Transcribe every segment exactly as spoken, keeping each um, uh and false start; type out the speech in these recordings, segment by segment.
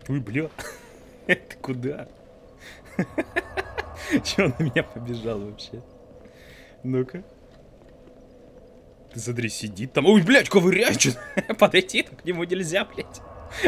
Ой, бля. Это куда? Че он на меня побежал вообще? Ну-ка. Ты смотри, сидит там. Ой, блядь, ковыряет. Подойти к нему нельзя, блядь.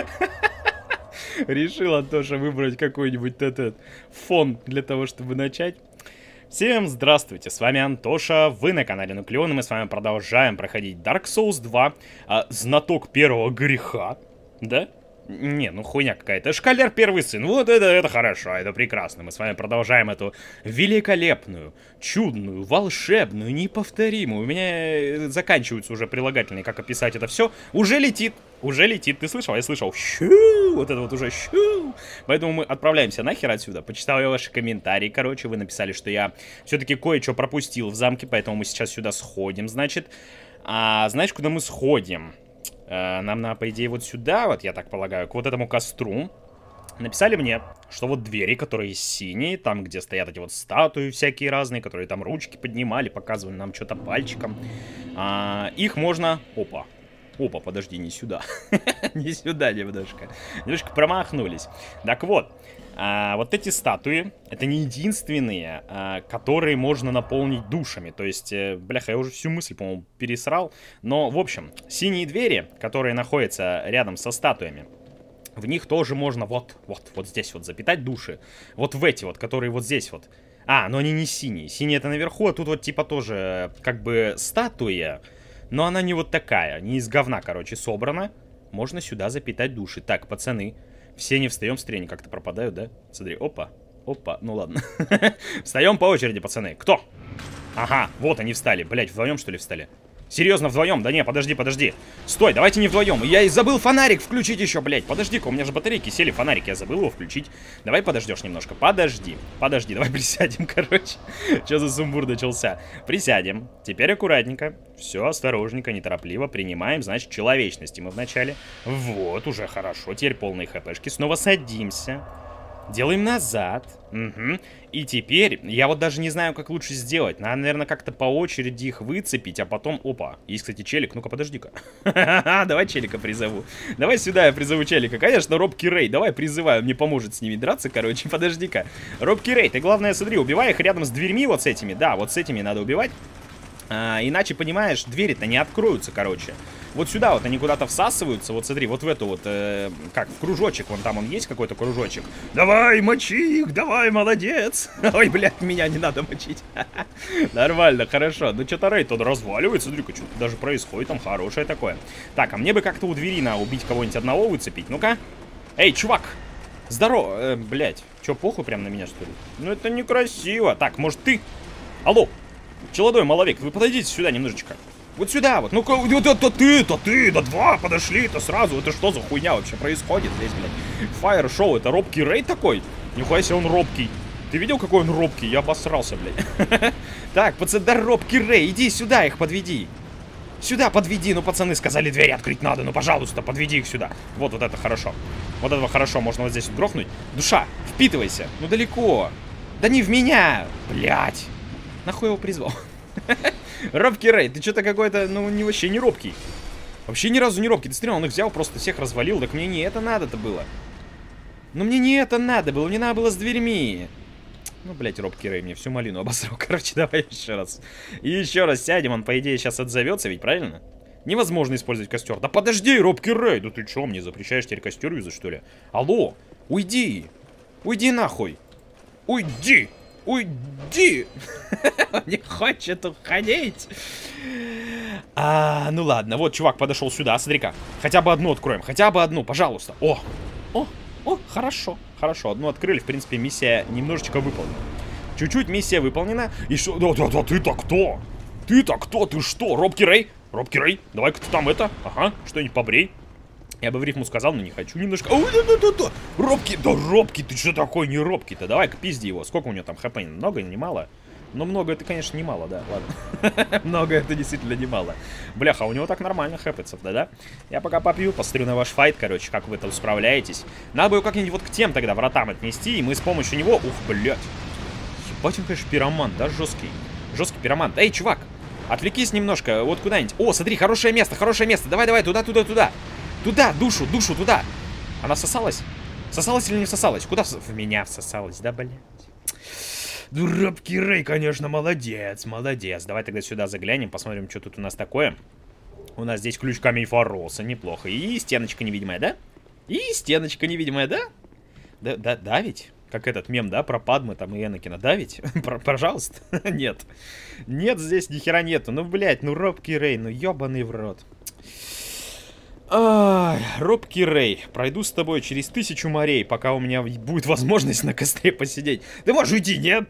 Решил Антоша выбрать какой-нибудь этот фон для того, чтобы начать. Всем здравствуйте, с вами Антоша, вы на канале Нуклеон, и мы с вами продолжаем проходить Dark Souls два, а, знаток первого греха, да? Не, ну хуйня какая-то, школяр первый сын, вот это, это хорошо, это прекрасно, мы с вами продолжаем эту великолепную, чудную, волшебную, неповторимую, у меня заканчиваются уже прилагательные, как описать это все, уже летит, уже летит, ты слышал? Я слышал, щу, вот это вот уже щу, поэтому мы отправляемся нахер отсюда, почитал я ваши комментарии, короче, вы написали, что я все-таки кое-что пропустил в замке, поэтому мы сейчас сюда сходим, значит, а знаешь, куда мы сходим? Нам надо, по идее, вот сюда, вот я так полагаю, к вот этому костру. Написали мне, что вот двери, которые синие, там, где стоят эти вот статуи всякие разные, которые там ручки поднимали, показывали нам что-то пальчиком. а, Их можно... Опа. Опа, подожди, не сюда. Не сюда немножко. Немножко промахнулись. Так вот. А, вот эти статуи, это не единственные, а, которые можно наполнить душами. То есть, э, бляха, я уже всю мысль, по-моему, пересрал. Но, в общем, синие двери, которые находятся рядом со статуями, в них тоже можно вот, вот, вот здесь вот запитать души. Вот в эти вот, которые вот здесь вот. А, но они не синие. Синие это наверху, а тут вот типа тоже как бы статуя. Но она не вот такая, не из говна, короче, собрана. Можно сюда запитать души. Так, пацаны. Все не встаем с трени, как-то пропадают, да? Смотри, опа, опа, ну ладно. Встаем по очереди, пацаны. Кто? Ага, вот они встали. Блять, вдвоем что ли встали? Серьезно, вдвоем? Да не, подожди, подожди. Стой, давайте не вдвоем. Я и забыл фонарик включить еще, блять. Подожди-ка, у меня же батарейки сели, фонарик, я забыл его включить. Давай подождешь немножко. Подожди, подожди, давай присядем, короче. Что за сумбур начался? Присядем. Теперь аккуратненько. Все, осторожненько, неторопливо. Принимаем, значит, человечности мы вначале. Вот, уже хорошо. Теперь полные хпшки. Снова садимся. Делаем назад. Угу. И теперь, я вот даже не знаю, как лучше сделать. Надо, наверное, как-то по очереди их выцепить, а потом... Опа, есть, кстати, челик. Ну-ка, подожди-ка. Давай челика призову. Давай сюда я призову челика. Конечно, Робки Рэй. Давай призываю, мне поможет с ними драться, короче. Подожди-ка. Робки Рэй, ты, главное, смотри, убивай их рядом с дверьми вот с этими. Да, вот с этими надо убивать. А, иначе, понимаешь, двери-то не откроются, короче. Вот сюда вот они куда-то всасываются. Вот смотри, вот в эту вот, э, как, в кружочек. Вон там он есть какой-то кружочек. Давай, мочи их, давай, молодец. Ой, блядь, меня не надо мочить. Нормально, хорошо. Ну, что-то рейд он разваливается. Смотри-ка, что-то даже происходит там хорошее такое. Так, а мне бы как-то у двери надо убить кого-нибудь одного, выцепить. Ну-ка. Эй, чувак. Здорово. Э, блядь, что, похуй прям на меня, что ли? Ну, это некрасиво. Так, может, ты? Алло. Челодой, маловек, вы подойдите сюда немножечко. Вот сюда вот. Ну-ка, вот это ты, это ты, да два подошли, это сразу. Это что за хуйня вообще происходит здесь, блядь? Фаер-шоу, это робкий рейд такой? Нихуя себе он робкий. Ты видел, какой он робкий? Я обосрался, блядь. Так, пацан, да робкий рей, иди сюда, их подведи. Сюда подведи, ну, пацаны, сказали, двери открыть надо, ну, пожалуйста, подведи их сюда. Вот, вот это хорошо. Вот этого хорошо, можно вот здесь вот грохнуть. Душа, впитывайся, ну, далеко. Да не в меня, блядь. Нахуй его призвал? Робкий Рэй, ты что-то какой-то, ну, не, вообще не робкий. Вообще ни разу не робкий. Ты смотри, он их взял, просто всех развалил. Так мне не это надо-то было. Ну, мне не это надо было. Мне надо было с дверьми. Ну, блядь, Робкий Рэй мне всю малину обосрал. Короче, давай еще раз. И еще раз сядем. Он, по идее, сейчас отзовется, ведь правильно? Невозможно использовать костер. Да подожди, Робкий Рэй. Да ты что, мне запрещаешь теперь костер юзать, что ли? Алло, уйди. Уйди нахуй. Уйди. Уйди! Не хочет уходить. А, ну ладно, вот чувак подошел сюда, смотри-ка. Хотя бы одну откроем, хотя бы одну, пожалуйста. О, о, о, хорошо, хорошо. Одну открыли, в принципе, миссия немножечко выполнена. Чуть-чуть миссия выполнена. И что? Да-да-да, ты-то кто? Ты-то кто? Ты что? Робкий Рэй? Робкий Рэй, давай-ка ты там это, ага, что-нибудь побрей. Я бы в рифму сказал, но не хочу немножко. Ой, да, да, да, да. Робкий, да робкий, ты что такой не робкий-то? Давай-ка пизди его. Сколько у него там хп? Много, немало? Но много это, конечно, немало, да, ладно. Много это действительно немало. Бляха, у него так нормально хэпается, да-да? Я пока попью, посмотрю на ваш файт, короче, как вы там справляетесь. Надо бы его как-нибудь вот к тем тогда вратам отнести, и мы с помощью него... Ух, блядь. Ебать он, конечно, пиромант, да, жесткий. Жесткий пиромант. Эй, чувак, отвлекись немножко, вот куда-нибудь. О, смотри, хорошее место, хорошее место. Давай, давай, туда, туда, туда. Туда, душу, душу, туда. Она сосалась? Всосалась или не всосалась? Куда в, в меня всосалась, да, блядь? Робкий Рэй, конечно, молодец, молодец. Давай тогда сюда заглянем, посмотрим, что тут у нас такое. У нас здесь ключ камень Фароса, неплохо. И стеночка невидимая, да? И стеночка невидимая, да? Да, да, да ведь? Как этот мем, да, про Падмы там и Энакина. Да ведь? Пожалуйста. Нет. Нет, здесь ни хера нету. Ну, блядь, ну робкий Рэй, ну ебаный в рот. Ай, робкий Рэй, пройду с тобой через тысячу морей, пока у меня будет возможность на костре посидеть. Ты можешь уйти, нет?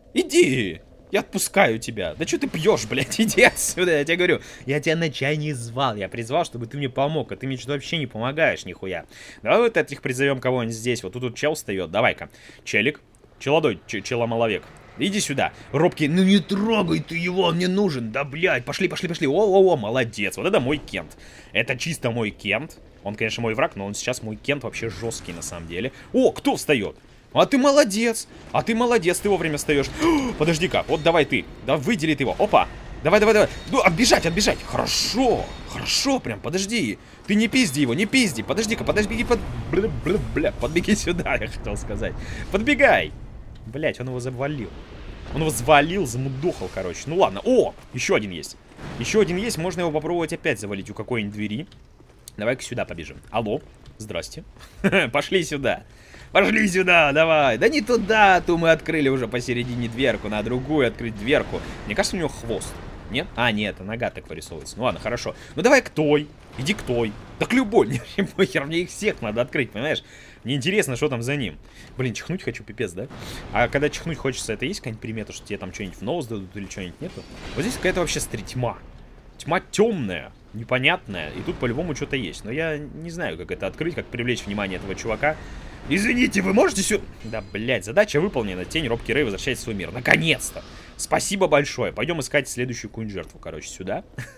Иди! Я отпускаю тебя. Да что ты пьешь, блядь? Иди отсюда, я тебе говорю. Я тебя на чай не звал. Я призвал, чтобы ты мне помог. А ты мне что-то вообще не помогаешь, нихуя. Давай вот этих призовем кого-нибудь здесь. Вот тут, тут чел встает. Давай-ка. Челик. Челодой, челомоловек. Иди сюда. Робкий, ну не трогай ты его, он мне нужен. Да, блядь, пошли, пошли, пошли. О-о-о, молодец. Вот это мой Кент. Это чисто мой Кент. Он, конечно, мой враг, но он сейчас мой Кент вообще жесткий на самом деле. О, кто встает? А ты молодец! А ты молодец, ты вовремя встаешь. Подожди-ка, вот давай ты. Да выдели ты его. Опа! Давай, давай, давай. Ну, отбежать, отбежать. Хорошо. Хорошо, прям, подожди. Ты не пизди его, не пизди. Подожди-ка, подожди, под... бля, бля, бля, подбеги сюда, я хотел сказать. Подбегай. Блять, он его завалил. Он его завалил, замудохал, короче. Ну ладно. О, еще один есть. Еще один есть, можно его попробовать опять завалить у какой-нибудь двери. Давай-ка сюда побежим. Алло, здрасте. Пошли сюда. Пошли сюда, давай. Да не туда, то мы открыли уже посередине дверку. На другую открыть дверку. Мне кажется, у него хвост. Нет? А, нет, это нога так вырисовывается. Ну ладно, хорошо. Ну давай к той. Иди к той. Да к любой. Мне похер, мне их всех надо открыть, понимаешь? Мне интересно, что там за ним. Блин, чихнуть хочу, пипец, да? А когда чихнуть хочется, это есть какая-нибудь примета, что тебе там что-нибудь в нос дадут или что-нибудь нету? Вот здесь какая-то вообще тьма. Тьма темная, непонятная. И тут по-любому что-то есть. Но я не знаю, как это открыть, как привлечь внимание этого чувака. Извините, вы можете сюда... Да, блядь, задача выполнена. Тень, робкий Рэй возвращается в свой мир. Наконец-то! Спасибо большое. Пойдем искать следующую какую-нибудь жертву, короче, сюда.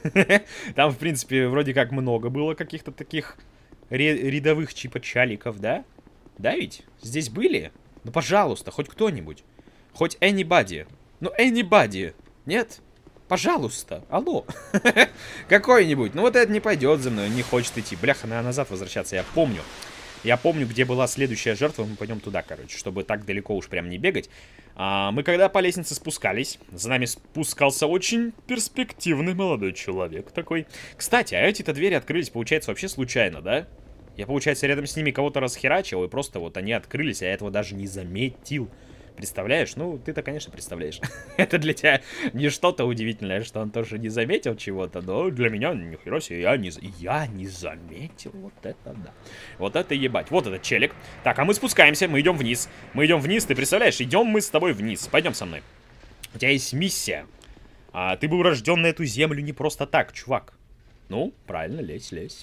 Там, в принципе, вроде как много было каких-то таких рядовых типа чаликов, да? Да ведь? Здесь были? Ну, пожалуйста, хоть кто-нибудь. Хоть anybody. Ну, anybody. Нет? Пожалуйста. Алло. Какой-нибудь. Ну, вот это не пойдет за мной, не хочет идти. Бляха, надо назад возвращаться, я помню. Я помню, где была следующая жертва, мы пойдем туда, короче, чтобы так далеко уж прям не бегать. А, мы когда по лестнице спускались, за нами спускался очень перспективный молодой человек такой. Кстати, а эти-то двери открылись, получается, вообще случайно, да? Я, получается, рядом с ними кого-то расхерачил, и просто вот они открылись, а я этого даже не заметил. Представляешь? Ну, ты-то, конечно, представляешь. Это для тебя не что-то удивительное, что он тоже не заметил чего-то, но для меня, нихера себе, я не, я не заметил. Вот это да. Вот это ебать. Вот этот челик. Так, а мы спускаемся, мы идем вниз. Мы идем вниз, ты представляешь? Идем мы с тобой вниз. Пойдем со мной. У тебя есть миссия. А, ты был рожден на эту землю не просто так, чувак. Ну, правильно, лезь, лезь.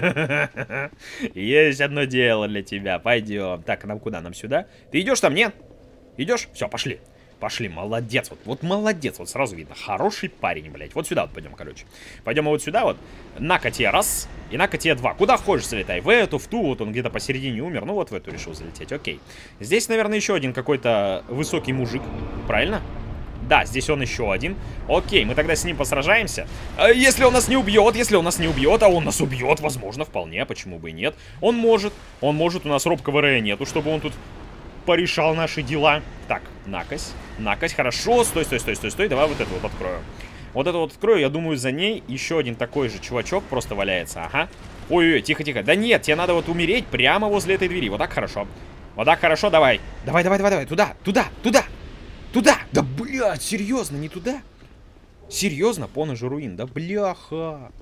Есть одно дело для тебя. Пойдем. Так, нам куда? Нам сюда? Ты идешь там, нет? Идешь? Все, пошли. Пошли, молодец. Вот, вот молодец. Вот сразу видно. Хороший парень, блядь. Вот сюда вот пойдем, короче. Пойдем вот сюда вот. На-ка тебе раз. И на-ка тебе два. Куда хочешь залетай. В эту, в ту. Вот он где-то посередине умер. Ну вот в эту решил залететь. Окей. Здесь, наверное, еще один какой-то высокий мужик. Правильно? Да, здесь он еще один. Окей, мы тогда с ним посражаемся. Если он нас не убьет, если он нас не убьет, а он нас убьет, возможно, вполне, почему бы и нет. Он может, он может, у нас робкого Рэя нету, чтобы он тут порешал наши дела. Так, накось, накось, хорошо, стой, стой, стой, стой, стой, давай вот это вот открою. Вот это вот открою, я думаю, за ней еще один такой же чувачок просто валяется, ага. Ой-ой-ой, тихо-тихо, да нет, тебе надо вот умереть прямо возле этой двери, вот так хорошо. Вот так хорошо, давай, давай, давай, давай, давай, туда, туда, туда. Туда! Да, блядь, серьезно, не туда? Серьезно, Понож руин, да бляха.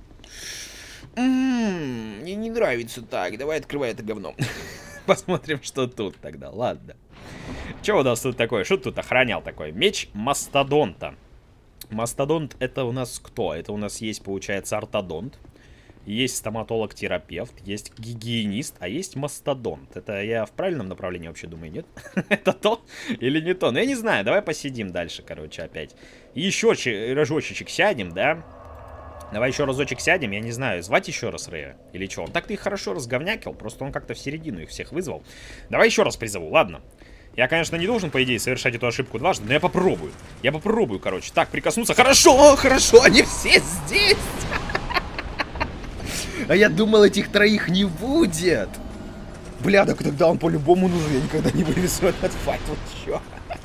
М-м, мне не нравится так, давай открывай это говно. Посмотрим, что тут тогда, ладно. Что у нас тут такое? Что тут охранял такой? Меч мастодонта. Мастодонт это у нас кто? Это у нас есть, получается, ортодонт. Есть стоматолог-терапевт, есть гигиенист, а есть мастодонт. Это я в правильном направлении вообще думаю, нет? Это то или не то? Ну, я не знаю, давай посидим дальше, короче, опять. Еще разочек сядем, да? Давай еще разочек сядем, я не знаю, звать еще раз Рэя? Или что? Он так-то их хорошо разговнякил, просто он как-то в середину их всех вызвал. Давай еще раз призову, ладно. Я, конечно, не должен, по идее, совершать эту ошибку дважды, но я попробую. Я попробую, короче. Так, прикоснуться. Хорошо, хорошо, они все здесь! А я думал, этих троих не будет. Бля, так тогда он по-любому нужен. Я никогда не вывезу этот файт. Вот чё?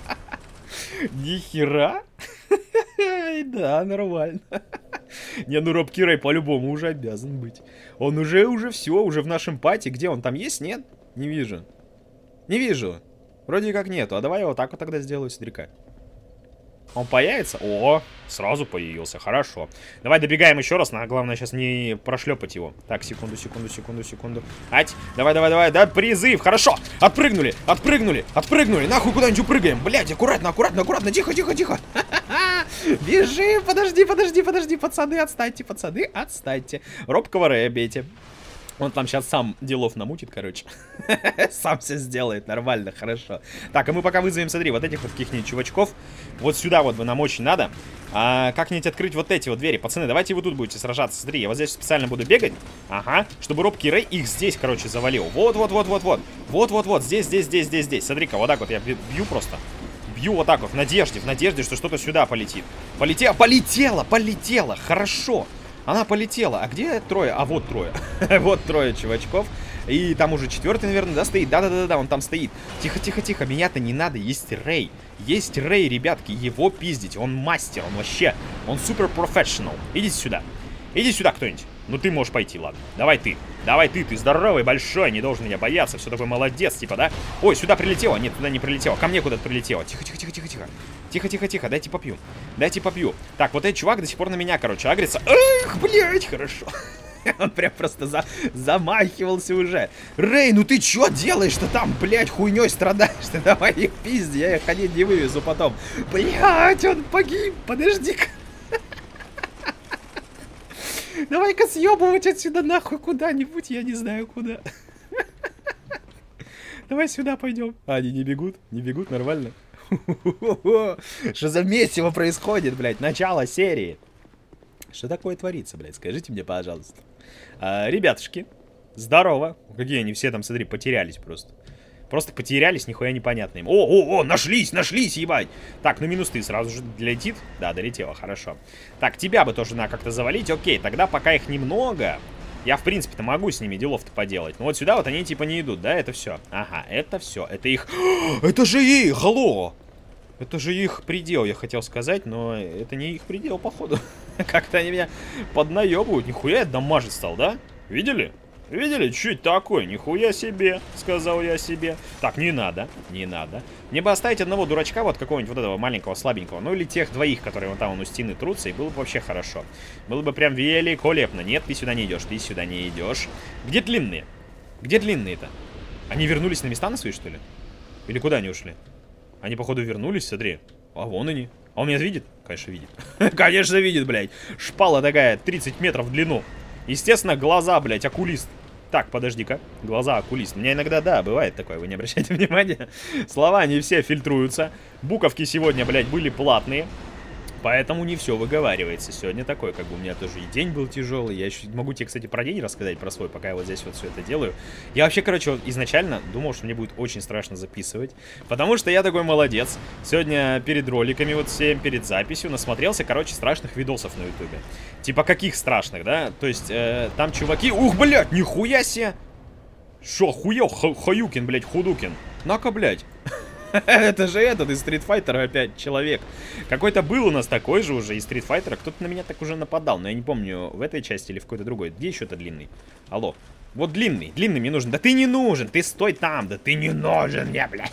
Нихера? Да, нормально. Не, ну Роб Кирей по-любому уже обязан быть. Он уже, уже все, уже в нашем пати. Где он там есть? Нет? Не вижу. Не вижу. Вроде как нету. А давай я вот так вот тогда сделаю, смотри-ка. Он появится? О, сразу появился. Хорошо. Давай добегаем еще раз. Но главное сейчас не прошлепать его. Так, секунду, секунду, секунду, секунду. Ать, давай, давай, давай. Да, призыв. Хорошо. Отпрыгнули, отпрыгнули, отпрыгнули. Нахуй куда-нибудь упрыгаем. Блядь, аккуратно, аккуратно, аккуратно. Тихо, тихо, тихо. Бежи. Подожди, подожди, подожди. Пацаны, отстаньте, пацаны, отстаньте. Робкого Рэя бейте. Он там сейчас сам делов намутит, короче. Сам все сделает, нормально, хорошо. Так, а мы пока вызовем, смотри, вот этих вот каких-нибудь чувачков. Вот сюда вот бы нам очень надо. А, как-нибудь открыть вот эти вот двери. Пацаны, давайте вы тут будете сражаться. Смотри, я вот здесь специально буду бегать. Ага, чтобы Робкий Рэй их здесь, короче, завалил. Вот-вот-вот-вот-вот. Вот-вот-вот, здесь, здесь, здесь, здесь, здесь. Смотри-ка, вот так вот я бью просто. Бью вот так вот, в надежде, в надежде, что что-то сюда полетит. Полетело, полетело, полетело, хорошо. Она полетела. А где трое? А вот трое. Вот трое чувачков. И там уже четвертый, наверное, да, стоит. Да-да-да-да, он там стоит. Тихо-тихо-тихо, меня-то не надо. Есть Рэй. Есть Рэй, ребятки. Его пиздить. Он мастер, он вообще. Он супер профессионал. Идите сюда. Иди сюда кто-нибудь. Ну ты можешь пойти, ладно. Давай ты. Давай ты, ты здоровый, большой, не должен меня бояться. Все такой молодец, типа, да? Ой, сюда прилетело. Нет, туда не прилетело. Ко мне куда-то прилетело. Тихо-тихо-тихо-тихо-тихо. Тихо-тихо-тихо, дайте попью. Дайте попью. Так, вот этот чувак до сих пор на меня, короче, агрится. Эх, блядь, хорошо. Он прям просто за... замахивался уже. Рэй, ну ты чё делаешь-то там, блядь, хуйней страдаешь? Ты давай их пизди, я их ходить не вывезу потом. Блядь, он погиб, подожди-ка. Давай-ка съебывать отсюда нахуй куда-нибудь, я не знаю куда. Давай сюда пойдем. А, они не бегут? Не бегут, нормально. Что за месиво происходит, блядь? Начало серии. Что такое творится, блядь? Скажите мне, пожалуйста. А, ребятушки, здорово. Какие они все там, смотри, потерялись просто. Просто потерялись, нихуя непонятно им. О, о, о, нашлись, нашлись, ебать. Так, ну минус ты сразу же долетит. Да, долетело, хорошо. Так, тебя бы тоже надо как-то завалить. Окей, тогда пока их немного, я, в принципе-то, могу с ними делов-то поделать. Но вот сюда вот они типа не идут, да, это все. Ага, это все, это их... Это же их, алло! Это же их предел, я хотел сказать, но это не их предел, походу. Как-то они меня поднаебывают. Нихуя я дамажить стал, да? Видели? Видели? Чуть такой, нихуя себе, сказал я себе. Так, не надо, не надо. Мне бы оставить одного дурачка, вот какого-нибудь вот этого маленького, слабенького. Ну или тех двоих, которые вон там вон у стены трутся, и было бы вообще хорошо. Было бы прям великолепно. Нет, ты сюда не идешь, ты сюда не идешь. Где длинные? Где длинные-то? Они вернулись на места на свои, что ли? Или куда они ушли? Они, походу, вернулись, смотри. А вон они. А он меня видит? Конечно, видит. Конечно, видит, блядь. Шпала такая, тридцать метров в длину. Естественно, глаза, блядь, окулист. Так, подожди-ка. Глаза окулист. У меня иногда, да, бывает такое, вы не обращайте внимания. Слова не все фильтруются. Буковки сегодня, блядь, были платные. Поэтому не все выговаривается. Сегодня такой, как бы у меня тоже и день был тяжелый. Я еще могу тебе, кстати, про день рассказать, про свой, пока я вот здесь вот все это делаю. Я вообще, короче, вот изначально думал, что мне будет очень страшно записывать. Потому что я такой молодец. Сегодня перед роликами, вот всем перед записью, насмотрелся, короче, страшных видосов на ютубе. Типа каких страшных, да? То есть, э, там чуваки... Ух, блядь, нихуя себе! Шо, хуел, Хаюкин, блядь, Худукин. На-ка, блядь. Это же этот из Street Fighter опять человек. Какой-то был у нас такой же уже из Street Fighter. Кто-то на меня так уже нападал. Но я не помню, в этой части или в какой-то другой. Где еще-то длинный? Алло. Вот длинный. Длинный мне нужен. Да ты не нужен. Ты стой там. Да ты не нужен мне, блядь.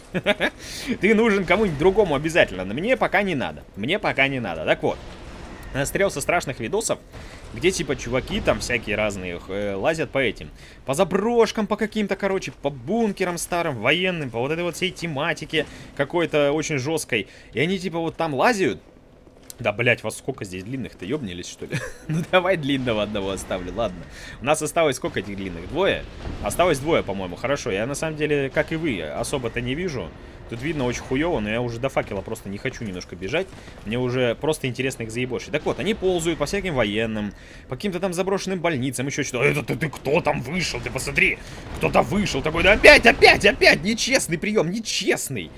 Ты нужен кому-нибудь другому обязательно. Но мне пока не надо. Мне пока не надо. Так вот. Настрелся страшных видосов, где типа чуваки там всякие разные э, лазят по этим, по заброшкам, по каким-то, короче, по бункерам старым, военным, по вот этой вот всей тематике какой-то очень жесткой. И они типа вот там лазят. Да, блять, вас сколько здесь длинных-то, ёбнились, что ли? Ну давай длинного одного оставлю, ладно. У нас осталось сколько этих длинных? Двое? Осталось двое, по-моему, хорошо. Я на самом деле, как и вы, особо-то не вижу. Тут видно очень хуёво, но я уже до факела просто не хочу немножко бежать. Мне уже просто интересно их заебошить. Так вот, они ползают по всяким военным, по каким-то там заброшенным больницам, еще что-то. Это ты, ты кто там вышел? Ты посмотри, кто-то вышел такой, да опять, опять, опять, нечестный прием, нечестный.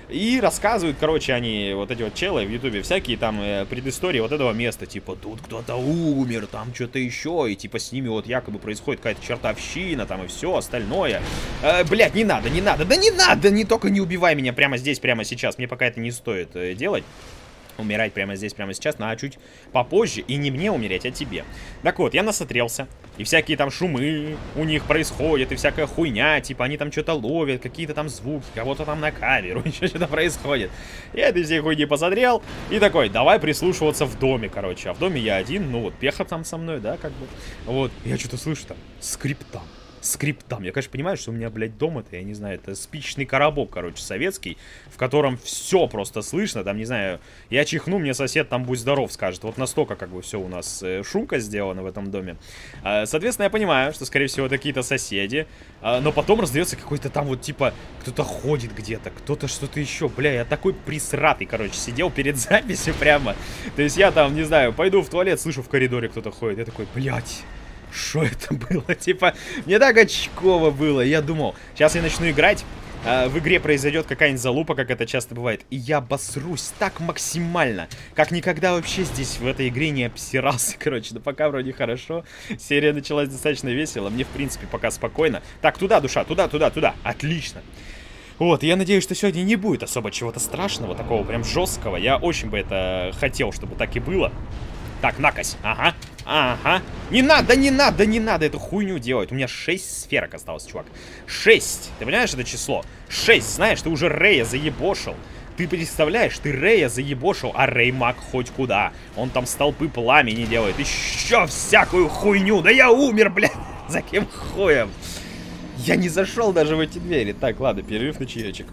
И рассказывают, короче, они, вот эти вот челы в ютубе, всякие там э, предыстории вот этого места. Типа, тут кто-то умер, там что-то еще. И типа с ними вот якобы происходит какая-то чертовщина там и все остальное. Э, блядь, не надо, не надо, да не надо, не только не убивай меня прямо здесь, прямо сейчас. Мне пока это не стоит э, делать. Умирать прямо здесь, прямо сейчас, но чуть попозже. И не мне умереть, а тебе. Так вот, я насмотрелся. И всякие там шумы у них происходят. И всякая хуйня. Типа они там что-то ловят. Какие-то там звуки. Кого-то там на камеру. Еще что-то происходит. Я этой всей хуйни посмотрел. И такой, давай прислушиваться в доме, короче. А в доме я один. Ну вот, Пеха там со мной, да, как бы. Вот. Я что-то слышу там. Скриптам. Скриптам. Я, конечно, понимаю, что у меня, блядь, дом это, я не знаю, это спичечный коробок, короче, советский, в котором все просто слышно, там, не знаю, я чихну, мне сосед там будь здоров скажет. Вот настолько, как бы, все у нас э, шумка сделана в этом доме. А, соответственно, я понимаю, что, скорее всего, это какие-то соседи, а, но потом раздается какой-то там вот, типа, кто-то ходит где-то, кто-то что-то еще. Бля, я такой присратый, короче, сидел перед записью прямо. То есть я там, не знаю, пойду в туалет, слышу в коридоре кто-то ходит, я такой, блядь. Что это было? Типа, мне так очково было. Я думал, сейчас я начну играть, э, в игре произойдет какая-нибудь залупа, как это часто бывает, и я обосрусь так максимально, как никогда вообще здесь в этой игре не обсирался, короче. Да пока вроде хорошо. Серия началась достаточно весело. Мне, в принципе, пока спокойно. Так, туда, душа, туда, туда, туда. Отлично. Вот, я надеюсь, что сегодня не будет особо чего-то страшного, такого прям жесткого. Я очень бы это хотел, чтобы так и было. Так, накось. Ага. Ага. Не надо, не надо, не надо эту хуйню делать. У меня шесть сферок осталось, чувак. шесть. Ты понимаешь это число? шесть. Знаешь, ты уже Рэя заебошил. Ты представляешь, ты Рэя заебошил, а Рэй маг хоть куда. Он там столпы пламени делает. Еще всякую хуйню. Да я умер, блядь. За кем хуем? Я не зашел даже в эти двери. Так, ладно, перерыв на чаечек.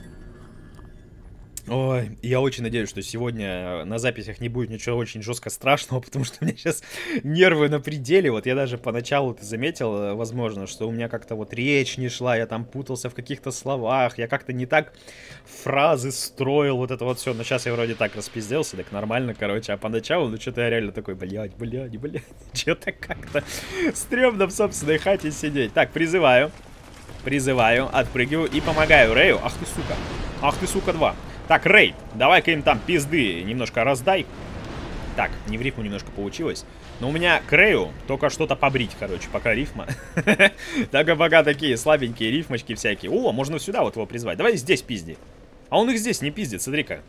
Ой, я очень надеюсь, что сегодня на записях не будет ничего очень жестко страшного, потому что у меня сейчас нервы на пределе. Вот я даже поначалу ты заметил, возможно, что у меня как-то вот речь не шла, я там путался в каких-то словах, я как-то не так фразы строил, вот это вот все. Но сейчас я вроде так распизделся, так нормально, короче. А поначалу, ну что-то я реально такой, блядь, блядь, блядь, что-то как-то стрёмно в собственной хате сидеть. Так, призываю, призываю, отпрыгиваю и помогаю Рэю. Ах ты, сука, ах ты, сука, два. Так, Рэй, давай-ка им там пизды немножко раздай. Так, не в рифму немножко получилось. Но у меня к Рэю только что-то побрить, короче, пока рифма. Так, пока такие слабенькие рифмочки всякие. О, можно сюда вот его призвать. Давай здесь пизди. А он их здесь не пиздит, смотри-ка.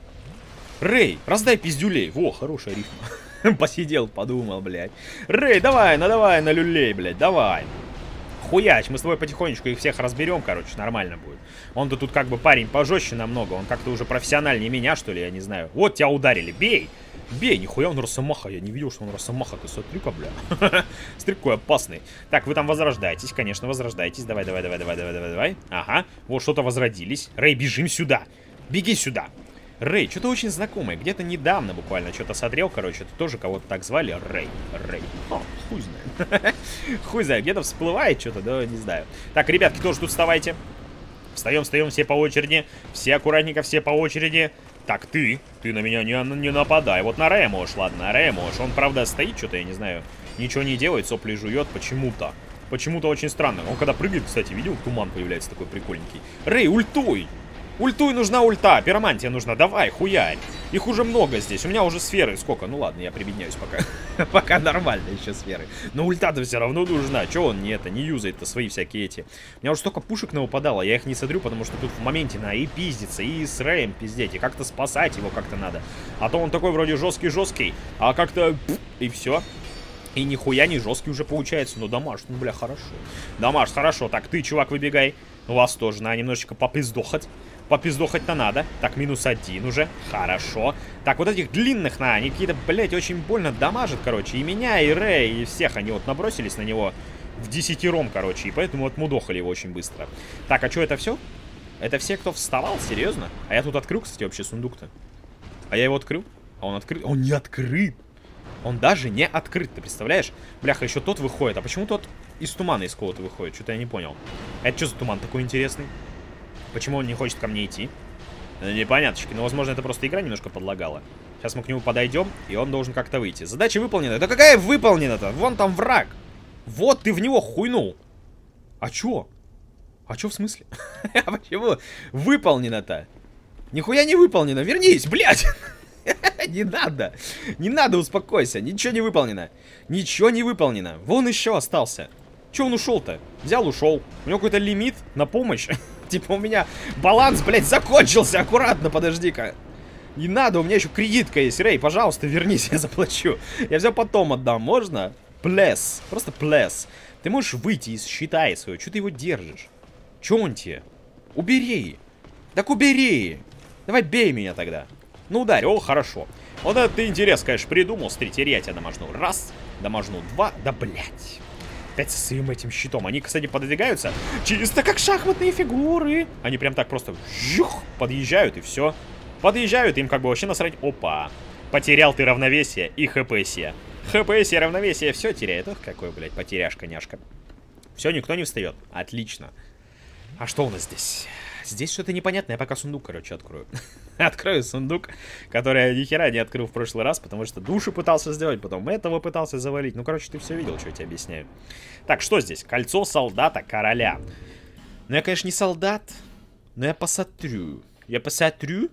Рэй, раздай пиздюлей. Во, хорошая рифма. Посидел, подумал, блядь. Рэй, давай, ну давай на люлей, блядь, давай. Хуяч, мы с тобой потихонечку их всех разберем, короче, нормально будет. Он-то тут как бы парень пожестче намного, он как-то уже профессиональнее меня, что ли, я не знаю. Вот тебя ударили, бей! Бей, нихуя он росомаха, я не видел, что он росомаха, ты смотри-ка, бля. Смотри, какой опасный. Так, вы там возрождаетесь, конечно, возрождаетесь, давай, давай, давай, давай, давай, давай, давай. Ага, вот что-то возродились. Рэй, бежим сюда, беги сюда. Рэй, что-то очень знакомое, где-то недавно буквально что-то смотрел, короче, это тоже кого-то так звали, Рэй, Рэй, о, хуй знает, хуй знает, где-то всплывает что-то, да, не знаю. Так, ребятки, тоже тут вставайте, встаем, встаем все по очереди, все аккуратненько, все по очереди. Так, ты, ты на меня не, не нападай, вот на Рэя можешь, ладно, на Рэя можешь, он, правда, стоит что-то, я не знаю, ничего не делает, сопли жует, почему-то, почему-то очень странно. Он когда прыгает, кстати, видел, туман появляется такой прикольненький. Рэй, ультуй! Ультуй, нужна ульта, пиромантия нужна, давай, хуярь. Их уже много здесь, у меня уже сферы сколько, ну ладно, я прибедняюсь пока. Пока нормально еще сферы. Но ульта-то все равно нужна, че он не это, не юзает-то свои всякие эти. У меня уже столько пушек навыпадало, я их не содрю, потому что тут в моменте надо и пиздиться, и с Рэем пиздеть, и как-то спасать его как-то надо. А то он такой вроде жесткий-жесткий, а как-то и все. И нихуя не жесткий уже получается, но дамаж, ну бля, хорошо. Дамаж, хорошо, так, ты, чувак, выбегай. У вас тоже надо немножечко попиздохать. Попиздохать-то надо. Так, минус один уже. Хорошо. Так, вот этих длинных на, они какие-то, блядь, очень больно дамажат, короче. И меня, и Рэй, и всех они вот набросились на него в десятером, короче. И поэтому вот мудохали его очень быстро. Так, а что, это все? Это все, кто вставал? Серьезно? А я тут открыл, кстати, вообще сундук-то. А я его открыл? А он открыт? Он не открыт. Он даже не открыт, ты представляешь? Бляха, еще тот выходит. А почему тот из тумана из кого-то выходит? Что-то я не понял. Это что за туман такой интересный? Почему он не хочет ко мне идти? Непоняточки. Но, возможно, это просто игра немножко подлагала. Сейчас мы к нему подойдем, и он должен как-то выйти. Задача выполнена. Да какая выполнена-то? Вон там враг. Вот ты в него хуйнул. А чё? А чё в смысле? А почему выполнено-то? Нихуя не выполнено. Вернись, блядь. Не надо. Не надо, успокойся. Ничего не выполнено. Ничего не выполнено. Вон еще остался. Че он ушел-то? Взял, ушел. У него какой-то лимит на помощь. Типа у меня баланс, блядь, закончился. Аккуратно, подожди-ка. Не надо, у меня еще кредитка есть. Рэй, пожалуйста, вернись, я заплачу. Я все потом отдам, можно? Плес. Просто плес. Ты можешь выйти из счета своего. Че ты его держишь? Че он тебе? Убери. Так убери. Давай бей меня тогда. Ну ударь. О, хорошо. Вот это ты интерес, конечно, придумал. Смотрите, я тебя дамажну. Раз. Дамажну два. Да, блядь. Опять со своим этим щитом. Они, кстати, пододвигаются чисто как шахматные фигуры. Они прям так просто жух, подъезжают и все. Подъезжают, им как бы вообще насрать. Опа. Потерял ты равновесие и хпсия. Хпсия, равновесие, все теряет. Ох, какой, блядь, потеряшка-няшка. Все, никто не встает. Отлично. А что у нас здесь? Здесь что-то непонятное. Я пока сундук, короче, открою. Открою сундук, который я ни хера не открыл в прошлый раз, потому что души пытался сделать, потом этого пытался завалить. Ну, короче, ты все видел, что я тебе объясняю. Так, что здесь? Кольцо солдата короля. Ну, я, конечно, не солдат, но я посмотрю. Я посмотрю.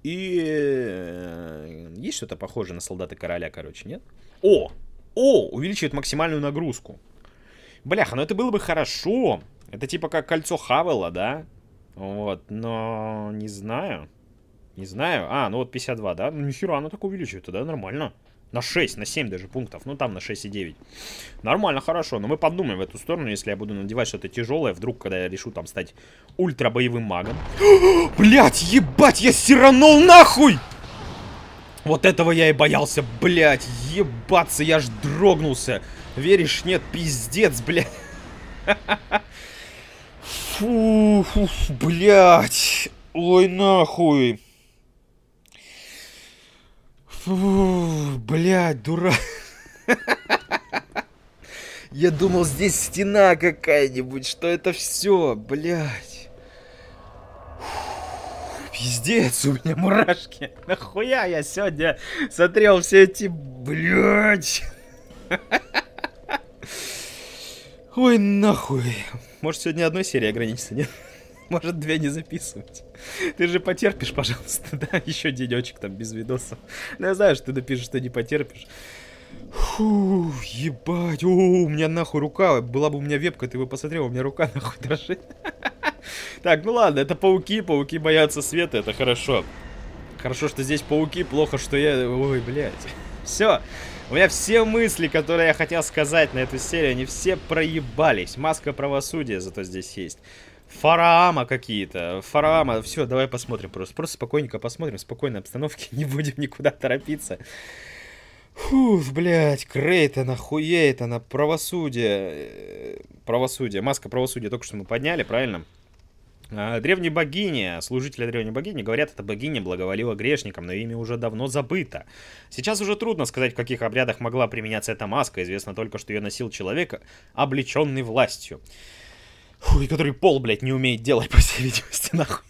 И есть что-то похожее на солдата короля, короче, нет? О! О! Увеличивает максимальную нагрузку. Бляха, ну это было бы хорошо. Это типа как кольцо Хавела, да? Вот, но не знаю. Не знаю. А, ну вот пятьдесят два, да? Ну нихера оно так увеличивает, да? Нормально. На шесть, на семь даже пунктов. Ну там на шесть и девять. Нормально, хорошо. Но мы подумаем в эту сторону, если я буду надевать что-то тяжелое. Вдруг, когда я решу там стать ультра боевым магом. Блять, ебать, я сиранул нахуй! Вот этого я и боялся, блять. Ебаться, я аж дрогнулся. Веришь, нет, пиздец, блять. Фу, фу, блять. Ой, нахуй. Фу, блядь, дурак. Я думал, здесь стена какая-нибудь, что это все, блядь. Пиздец, у меня мурашки. Нахуя я сегодня смотрел все эти, блядь. Ой, нахуй. Может, сегодня одной серии ограничиться, нет? Может, две не записывать. Ты же потерпишь, пожалуйста, да? Еще денечек там без видосов. Ну, я знаю, что ты напишешь, что не потерпишь. Фу, ебать. О, у меня нахуй рука. Была бы у меня вебка, ты бы посмотрел, у меня рука нахуй дрожит. Так, ну ладно, это пауки. Пауки боятся света, это хорошо. Хорошо, что здесь пауки, плохо, что я... Ой, блядь. Все. У меня все мысли, которые я хотел сказать на эту серию, они все проебались. Маска правосудия зато здесь есть. Фараама какие-то. Фараама. Все, давай посмотрим просто. Просто спокойненько посмотрим. В спокойной обстановке. Не будем никуда торопиться. Фу, блядь. Крейтон, охуеет она. Правосудие. Правосудие. Маска правосудия только что мы подняли, правильно? А, древние богини, служители древней богини, говорят, эта богиня благоволила грешникам, но имя уже давно забыто. Сейчас уже трудно сказать, в каких обрядах могла применяться эта маска. Известно только, что ее носил человек, облеченный властью. Фу, и который пол, блядь, не умеет делать, по всей видимости, нахуй.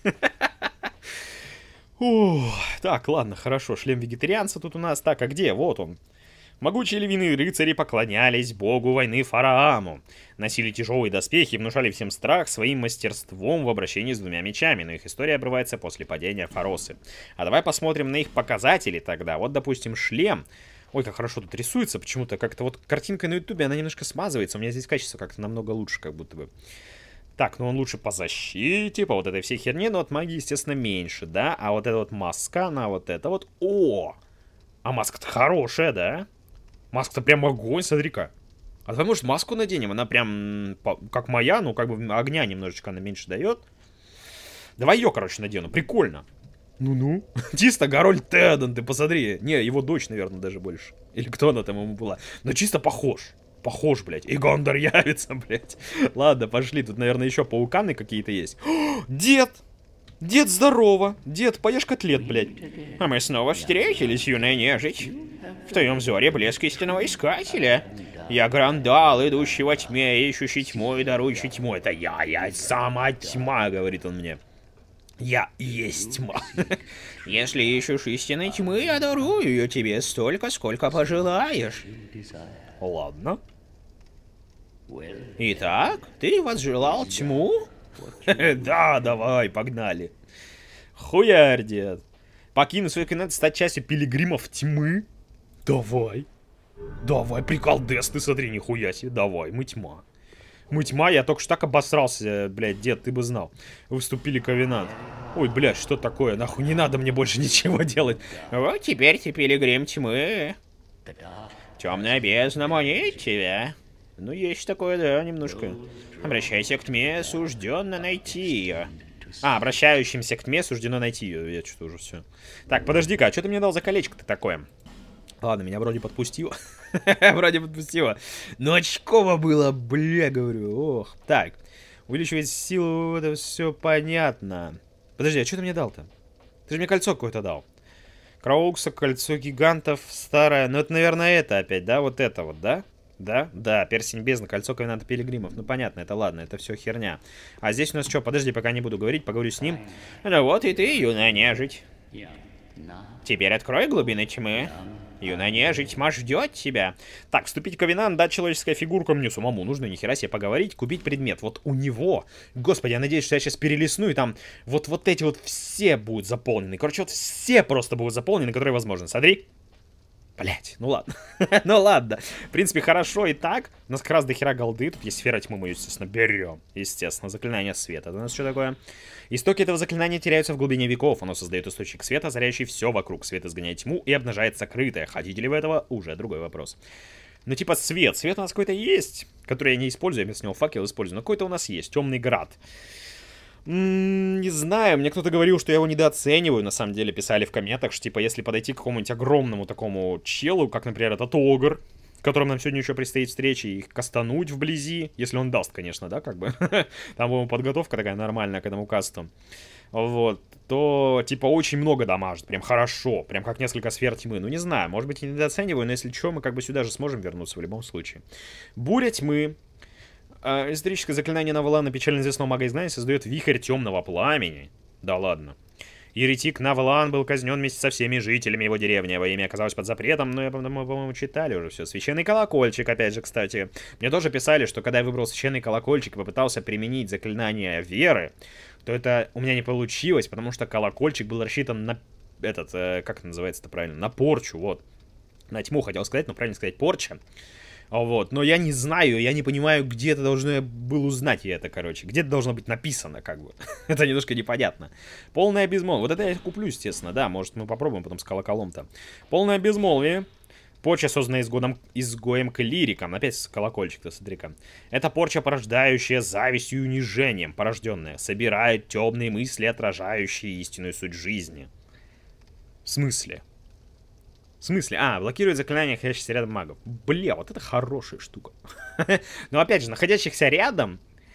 Ух, так, ладно, хорошо. Шлем вегетарианца тут у нас. Так, а где? Вот он. Могучие львиные рыцари поклонялись богу войны Фарааму. Носили тяжелые доспехи и внушали всем страх своим мастерством в обращении с двумя мечами. Но их история обрывается после падения Фаросы. А давай посмотрим на их показатели тогда. Вот, допустим, шлем. Ой, как хорошо тут рисуется. Почему-то как-то вот картинка на ютубе, она немножко смазывается. У меня здесь качество как-то намного лучше, как будто бы. Так, ну он лучше по защите, по вот этой всей херне, но от магии, естественно, меньше, да? А вот эта вот маска, она вот это вот... О! А маска-то хорошая, да? Маска-то прям огонь, смотри-ка. А давай, может, маску наденем? Она прям как моя, ну, как бы огня немножечко она меньше дает. Давай ее, короче, надену, прикольно. Ну-ну. Чисто Гарольд Тедден, ты посмотри. Не, его дочь, наверное, даже больше. Или кто она там ему была. Но чисто похож. Похож, блядь. И Гондор явится, блядь. Ладно, пошли. Тут, наверное, еще пауканы какие-то есть. О, дед! Дед, здорово! Дед, поешь котлет, блядь. А мы снова встретились, юная нежить. В твоем взоре блеск истинного искателя. Я Грандал, идущий во тьме, ищущий тьму и дарующий тьму. Это я, я сама тьма, говорит он мне. Я есть тьма. Если ищешь истинной тьмы, я дарую ее тебе столько, сколько пожелаешь. Ладно. Итак, ты возжелал тьму? Да, давай, погнали. Хуярь, дед. Покину свой континент, стать частью пилигримов тьмы? Давай. Давай, приколдес, ты смотри, нихуя себе. Давай, мы тьма. Мы тьма, я только что так обосрался, блядь, дед, ты бы знал. Выступили ковенант. Ой, блядь, что такое? Нахуй, не надо мне больше ничего делать. Вот теперь ты пилигрим тьмы. Темная бездна манит тебя. Ну, есть такое, да, немножко. Обращайся к тьме, сужденно найти ее. А, обращающимся к тьме суждено найти ее. Я что-то уже все. Так, подожди-ка, а что ты мне дал за колечко-то такое? Ладно, меня вроде подпустило. Вроде подпустило. Но очково было, бля, говорю. Ох. Так, увеличивать силу, это все понятно. Подожди, а что ты мне дал-то? Ты же мне кольцо какое-то дал. Краукса, кольцо гигантов, старое. Ну, это, наверное, это опять, да? Вот это вот, да? Да? Да, персень бездна, кольцо ковенанта пилигримов. Ну, понятно, это ладно, это все херня. А здесь у нас что? Подожди, пока не буду говорить, поговорю с ним. Ну вот и ты, юная нежить. Теперь открой глубины тьмы. Юная нежить, тьма ждет тебя. Так, вступить в ковенант, дать человеческая фигурка мне самому. Нужно нихера себе поговорить, купить предмет. Вот у него, господи, я надеюсь, что я сейчас перелистну, и там вот, вот эти вот все будут заполнены. Короче, вот все просто будут заполнены, которые возможно. Смотри. Блять, ну ладно. Ну ладно. В принципе, хорошо и так. У нас как раз до хера голды. Тут есть сфера тьмы, мы ее, естественно, берем. Естественно, заклинание света. Это у нас что такое? Истоки этого заклинания теряются в глубине веков. Оно создает источник света, озаряющий все вокруг. Свет изгоняет тьму и обнажает сокрытое. Хотите ли вы этого? Уже другой вопрос. Ну, типа, свет. Свет у нас какой-то есть, который я не использую. Я вместо него факел использую. Но какой-то у нас есть. Темный град. М-м, не знаю, мне кто-то говорил, что я его недооцениваю, на самом деле, писали в комментах, что, типа, если подойти к какому-нибудь огромному такому челу, как, например, этот Огр, с которым нам сегодня еще предстоит встреча, и их кастануть вблизи, если он даст, конечно, да, как бы, там, по-моему, подготовка такая нормальная к этому касту, вот, то, типа, очень много дамажит, прям хорошо, прям как несколько сфер тьмы, ну, не знаю, может быть, и недооцениваю, но если что, мы как бы сюда же сможем вернуться в любом случае. Буря тьмы. Uh, историческое заклинание Навалана, печально известного мага изгнания, создает вихрь темного пламени. Да ладно. Еретик Навалан был казнен вместе со всеми жителями его деревни. Его имя оказалось под запретом, но, я, мы, по-моему, читали уже все. Священный колокольчик, опять же, кстати. Мне тоже писали, что когда я выбрал священный колокольчик и попытался применить заклинание веры, то это у меня не получилось, потому что колокольчик был рассчитан на этот, э, как это называется-то правильно, на порчу, вот. На тьму хотел сказать, но правильно сказать порча. Вот, но я не знаю, я не понимаю, где это должно я был узнать я это, короче. Где это должно быть написано, как бы. Это немножко непонятно. Полное безмолвие. Вот это я куплю, естественно, да. Может, мы попробуем потом с колоколом-то. Полное безмолвие. Порча, созданная изгодом, изгоем-клириком. Опять колокольчик-то, смотри-ка. Это порча, порождающая завистью и унижением. Порожденная. Собирает темные мысли, отражающие истинную суть жизни. В смысле? В смысле? А, блокирует заклинания, находящихся рядом магов. Бля, вот это хорошая штука. Но опять же, находящихся рядом,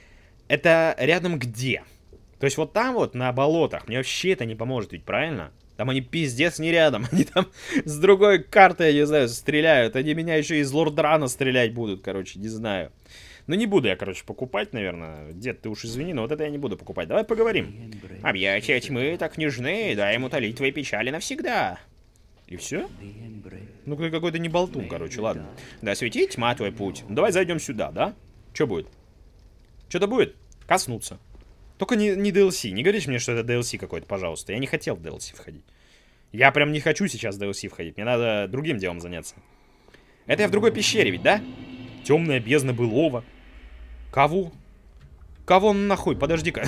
это рядом где? То есть вот там вот, на болотах, мне вообще это не поможет, ведь правильно? Там они пиздец не рядом, они там с другой карты, я не знаю, стреляют. Они меня еще из Лордрана стрелять будут, короче, не знаю. Ну не буду я, короче, покупать, наверное. Дед, ты уж извини, но вот это я не буду покупать. Давай поговорим. Объятия тьмы так нежны, дай ему утолить твои печали навсегда. И все? Ну, какой-то не болтун, короче, ладно. Да, свети тьма твой путь. Ну, давай зайдем сюда, да? Что будет? Что-то будет? Коснуться. Только не, не ди эл си. Не говоришь мне, что это ди эл си какой-то, пожалуйста. Я не хотел в ди эл си входить. Я прям не хочу сейчас в ди эл си входить. Мне надо другим делом заняться. Это я в другой пещере ведь, да? Темная бездна былого. Кого? Кого нахуй? Подожди-ка.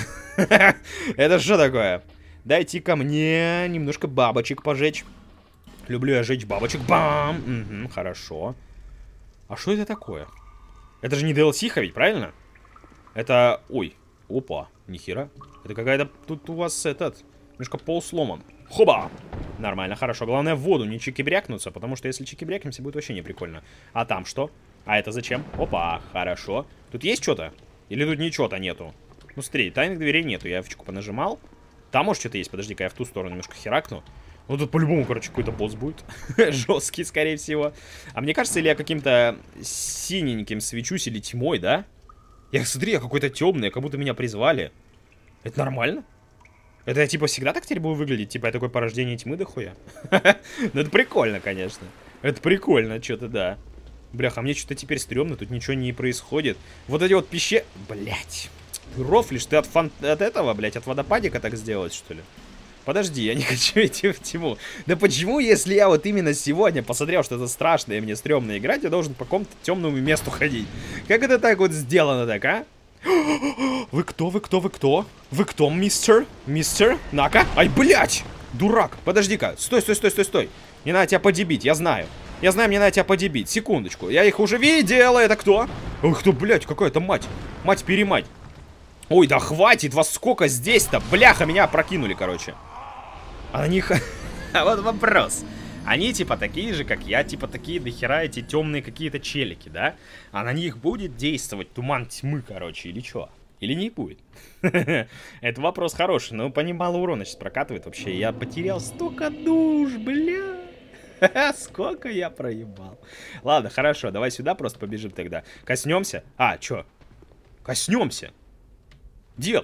Это что такое? Дайте ко мне немножко бабочек пожечь. Люблю я жечь бабочек. Бам! Угу, хорошо. А что это такое? Это же не ди эл си-ха ведь, правильно? Это... Ой. Опа. Нихера. Это какая-то... Тут у вас этот... Немножко пол сломан. Хоба! Нормально, хорошо. Главное в воду не чикибрякнуться, потому что если чикибрякнемся, будет вообще не прикольно. А там что? А это зачем? Опа, хорошо. Тут есть что-то? Или тут ничего-то нету? Ну смотри, тайных дверей нету. Я в чеку понажимал. Там может что-то есть. Подожди-ка, я в ту сторону немножко херакну. Ну тут по-любому, короче, какой-то босс будет. Жесткий, скорее всего. А мне кажется, или я каким-то синеньким свечусь, или тьмой, да? Я, смотри, я какой-то темный, как будто меня призвали. Это нормально? Это я, типа, всегда так теперь буду выглядеть? Типа, я такое порождение тьмы дохуя? Ну, это прикольно, конечно. Это прикольно, что-то, да. Бляха, мне что-то теперь стрёмно, тут ничего не происходит. Вот эти вот пещеры... Блять. Ты рофлишь, ты от, фан... от этого, блять, от водопадика так сделать, что ли? Подожди, я не хочу идти в тьму. Да почему, если я вот именно сегодня посмотрел, что это страшно и мне стрёмно играть, я должен по какому-то темному месту ходить? Как это так вот сделано так, а? Вы кто, вы кто, вы кто? Вы кто, мистер? Мистер? На-ка. Ай, блядь! Дурак, подожди-ка. Стой, стой, стой, стой, стой. Не надо тебя подебить, я знаю. Я знаю, мне надо тебя подебить. Секундочку. Я их уже видел. Это кто? Ох, кто, блядь, какая-то мать. Мать-перемать. Ой, да хватит, вас сколько здесь-то? Бляха, меня опрокинули, короче. А на них... А вот вопрос. Они типа такие же, как я, типа такие дохера эти темные какие-то челики, да? А на них будет действовать туман тьмы, короче, или что? Или не будет? Это вопрос хороший, но по ним мало урона сейчас прокатывает вообще. Я потерял столько душ, бля. Сколько я проебал. Ладно, хорошо, давай сюда просто побежим тогда. Коснемся. А, чё? Коснемся. Дед.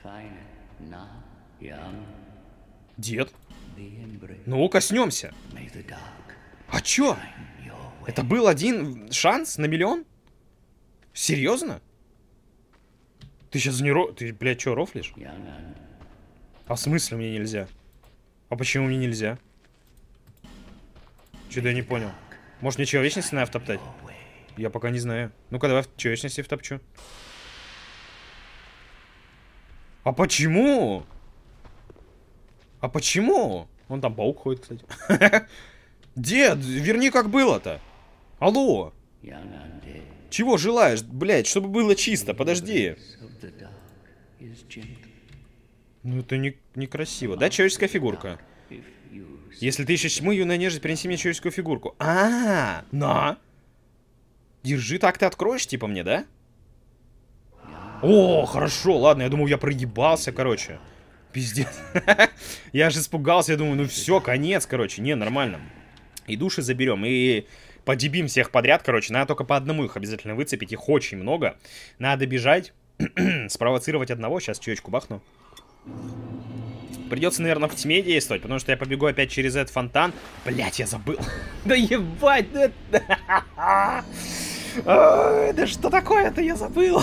Дед. Ну, коснемся. А чё? Это был один шанс на миллион? Серьезно? Ты сейчас не ро... Ты, блядь, чё, рофлишь? А в смысле мне нельзя? А почему мне нельзя? Что-то я не понял. Может, мне человечности надо втоптать? Я пока не знаю. Ну-ка, давай в человечности втопчу. А почему? А почему? Вон там паук ходит, кстати. Дед, верни как было-то. Алло. Чего желаешь, блядь, чтобы было чисто? Подожди. Ну это не, некрасиво. Да, человеческая фигурка. Если ты ищешь тьму, юная нежить, принеси мне человеческую фигурку. А, -а, -а на. Держи, так ты откроешь, типа, мне, да? О, хорошо, ладно, я думал, я проебался, короче. Пиздец. Я же испугался, я думаю, ну все, конец, короче. Не, нормально. И души заберем, и подебим всех подряд, короче. Надо только по одному их обязательно выцепить, их очень много. Надо бежать, спровоцировать одного. Сейчас чаечку бахну. Придется, наверное, в тьме действовать, потому что я побегу опять через этот фонтан. Блять, я забыл. Да ебать, да... Да что такое-то, я забыл.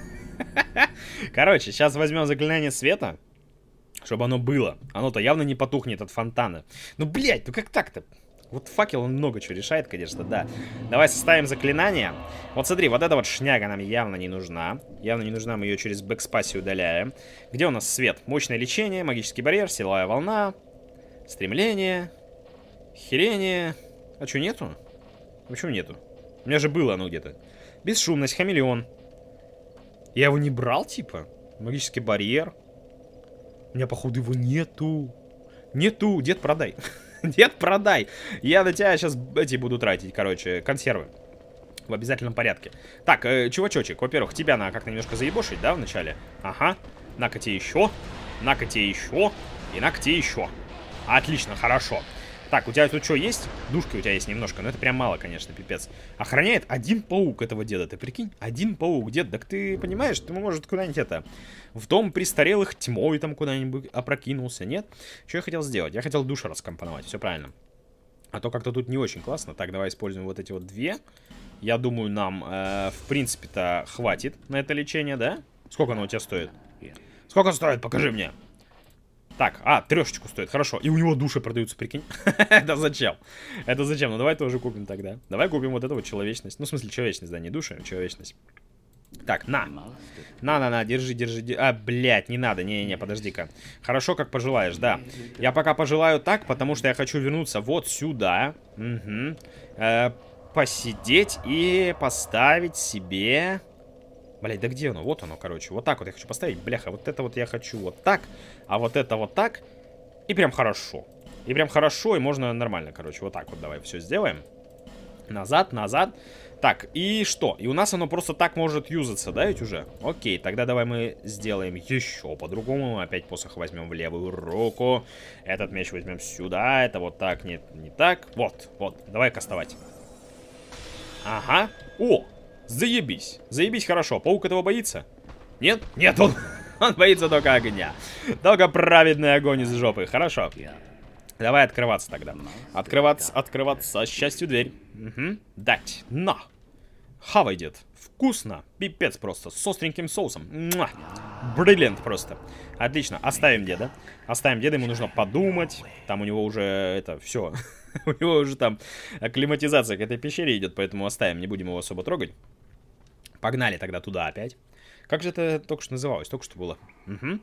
Короче, сейчас возьмем заклинание света, чтобы оно было. Оно-то явно не потухнет от фонтана. Ну, блять, ну как так-то? Вот факел, он много чего решает, конечно, да. Давай составим заклинание. Вот смотри, вот эта вот шняга нам явно не нужна. Явно не нужна, мы ее через бэкспаси удаляем. Где у нас свет? Мощное лечение, магический барьер, силовая волна, стремление, херение. А что, нету? Почему нету? У меня же было оно где-то. Бесшумность, хамелеон. Я его не брал, типа? Магический барьер. У меня, походу, его нету. Нету. Дед, продай. Дед, продай. Я на тебя сейчас эти буду тратить, короче, консервы. В обязательном порядке. Так, э, чувачочек, во-первых, тебя надо как-то немножко заебошить, да, вначале? Ага. На-ка тебе еще. На-ка тебе еще. И на-ка тебе еще. Отлично, хорошо. Так, у тебя тут что есть? Душки у тебя есть немножко, но это прям мало, конечно, пипец. Охраняет один паук этого деда, ты прикинь? Один паук, дед, так ты понимаешь, ты может куда-нибудь это... В дом престарелых тьмой там куда-нибудь опрокинулся, нет? Что я хотел сделать? Я хотел душу раскомпоновать, все правильно. А то как-то тут не очень классно. Так, давай используем вот эти вот две. Я думаю, нам, э, в принципе-то, хватит на это лечение, да? Сколько оно у тебя стоит? Сколько стоит? Покажи мне. Так, а, трешечку стоит, хорошо. И у него души продаются, прикинь. Это зачем? Это зачем? Ну давай тоже купим тогда. Давай купим вот эту вот человечность. Ну, в смысле, человечность, да, не души, а человечность. Так, на. На-на-на, держи, держи, держи. А, блядь, не надо, не-не-не, подожди-ка. Хорошо, как пожелаешь, да. Я пока пожелаю так, потому что я хочу вернуться вот сюда. Угу. Э, посидеть и поставить себе... Блядь, да где оно? Вот оно, короче. Вот так вот я хочу поставить. Бляха, вот это вот я хочу вот так. А вот это вот так. И прям хорошо. И прям хорошо, и можно нормально, короче. Вот так вот давай все сделаем. Назад, назад. Так, и что? И у нас оно просто так может юзаться, да, ведь уже? Окей, тогда давай мы сделаем еще по-другому. Опять посох возьмем в левую руку. Этот меч возьмем сюда. Это вот так, нет, не так. Вот, вот, давай кастовать. Ага. О! Заебись. Заебись хорошо. Паук этого боится? Нет? Нет, он, он боится только огня. Только праведный огонь из жопы. Хорошо. Давай открываться тогда. Открываться, открываться. Счастью, дверь. Угу. Дать. На. Хавай, дед. Вкусно. Пипец просто. С остреньким соусом. Бриллиант просто. Отлично. Оставим деда. Оставим деда. Ему нужно подумать. Там у него уже это все. У него уже там акклиматизация к этой пещере идет. Поэтому оставим. Не будем его особо трогать. Погнали тогда туда опять. Как же это только что называлось? Только что было. Угу.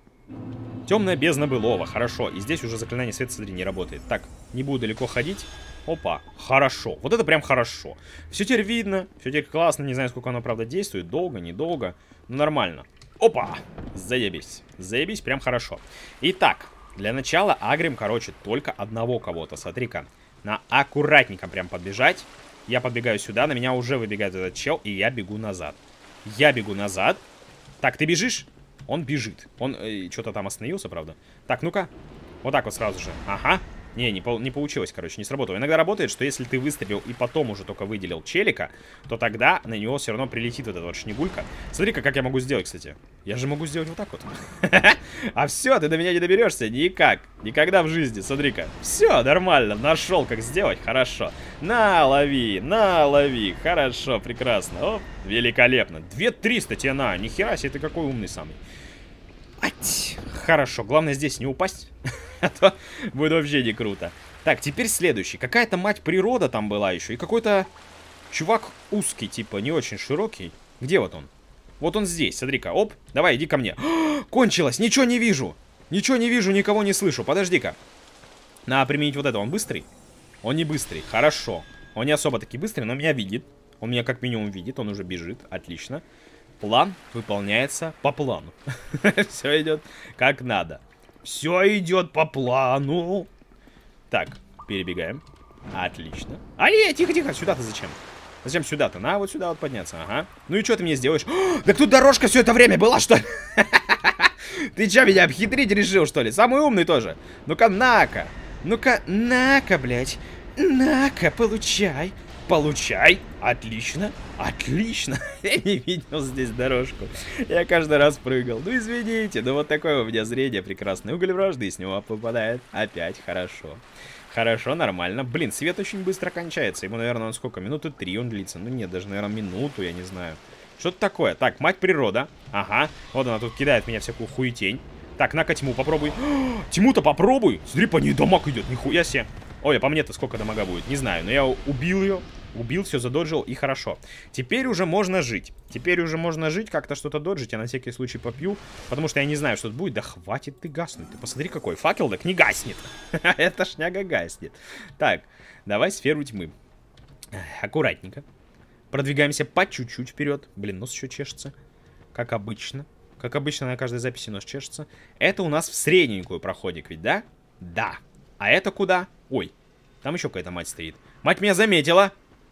Темная бездна былого. Хорошо. И здесь уже заклинание света, смотри, не работает. Так, не буду далеко ходить. Опа, хорошо. Вот это прям хорошо. Все теперь видно, все теперь классно. Не знаю, сколько оно, правда, действует. Долго, недолго. Но нормально. Опа, заебись. Заебись, прям хорошо. Итак, для начала агрим, короче, только одного кого-то. Смотри-ка. На аккуратненько прям подбежать. Я подбегаю сюда, на меня уже выбегает этот чел, и я бегу назад. Я бегу назад. Так, ты бежишь? Он бежит. Он э, что-то там остановился, правда. Так, ну-ка. Вот так вот сразу же. Ага. Не, не, по не получилось, короче, не сработало. Иногда работает, что если ты выстрелил и потом уже только выделил челика, то тогда на него все равно прилетит вот эта вот шнегулька. Смотри-ка, как я могу сделать, кстати. Я же могу сделать вот так вот. А все, ты до меня не доберешься никак. Никогда в жизни, смотри-ка. Все, нормально, нашел, как сделать, хорошо. На, лови, на, лови. Хорошо, прекрасно. О, великолепно. две триста тебе на. Нихера себе, ты какой умный самый. Ать. Хорошо, главное здесь не упасть. А то будет вообще не круто. Так, теперь следующий. Какая-то мать природа там была еще. И какой-то чувак узкий, типа, не очень широкий. Где вот он? Вот он здесь, смотри-ка. Оп, давай, иди ко мне. О, кончилось, ничего не вижу. Ничего не вижу, никого не слышу. Подожди-ка. Надо применить вот это. Он быстрый? Он не быстрый, хорошо. Он не особо таки быстрый, но меня видит. Он меня как минимум видит, он уже бежит. Отлично. План выполняется по плану. Все идет как надо. Все идет по плану. Так, перебегаем. Отлично. А, не, тихо-тихо, сюда-то зачем? Зачем сюда-то? На, вот сюда вот подняться, ага. Ну и что ты мне сделаешь? О, так тут дорожка все это время была, что ли? Ты что, меня обхитрить решил, что ли? Самый умный тоже. Ну-ка, на-ка. Ну-ка, на-ка, блядь. На-ка, получай. Получай. Отлично. Отлично. Я не видел здесь дорожку. Я каждый раз прыгал. Ну, извините. Но вот такое у меня зрение прекрасное. Уголь вражды с него попадает. Опять хорошо. Хорошо, нормально. Блин, свет очень быстро кончается. Ему, наверное, он сколько? Минуты три он длится. Ну, нет, даже, наверное, минуту, я не знаю. Что-то такое. Так, мать природа. Ага. Вот она тут кидает меня всякую хуетень. Так, на-ка тьму попробуй. Тьму-то попробуй. Смотри, по ней дамаг идет. Нихуя себе. Ой, а по мне-то сколько дамага будет? Не знаю, но я убил ее. Убил, все задоджил, и хорошо. Теперь уже можно жить. Теперь уже можно жить, как-то что-то доджить. Я на всякий случай попью, потому что я не знаю, что тут будет. Да хватит ты гаснуть. Ты посмотри, какой факел, так не гаснет. Эта шняга гаснет. Так, давай сферу тьмы. Аккуратненько. Продвигаемся по чуть-чуть вперед. Блин, нос еще чешется. Как обычно. Как обычно на каждой записи нос чешется. Это у нас в средненькую проходик ведь, да? Да. А это куда? Ой, там еще какая-то мать стоит. Мать меня заметила.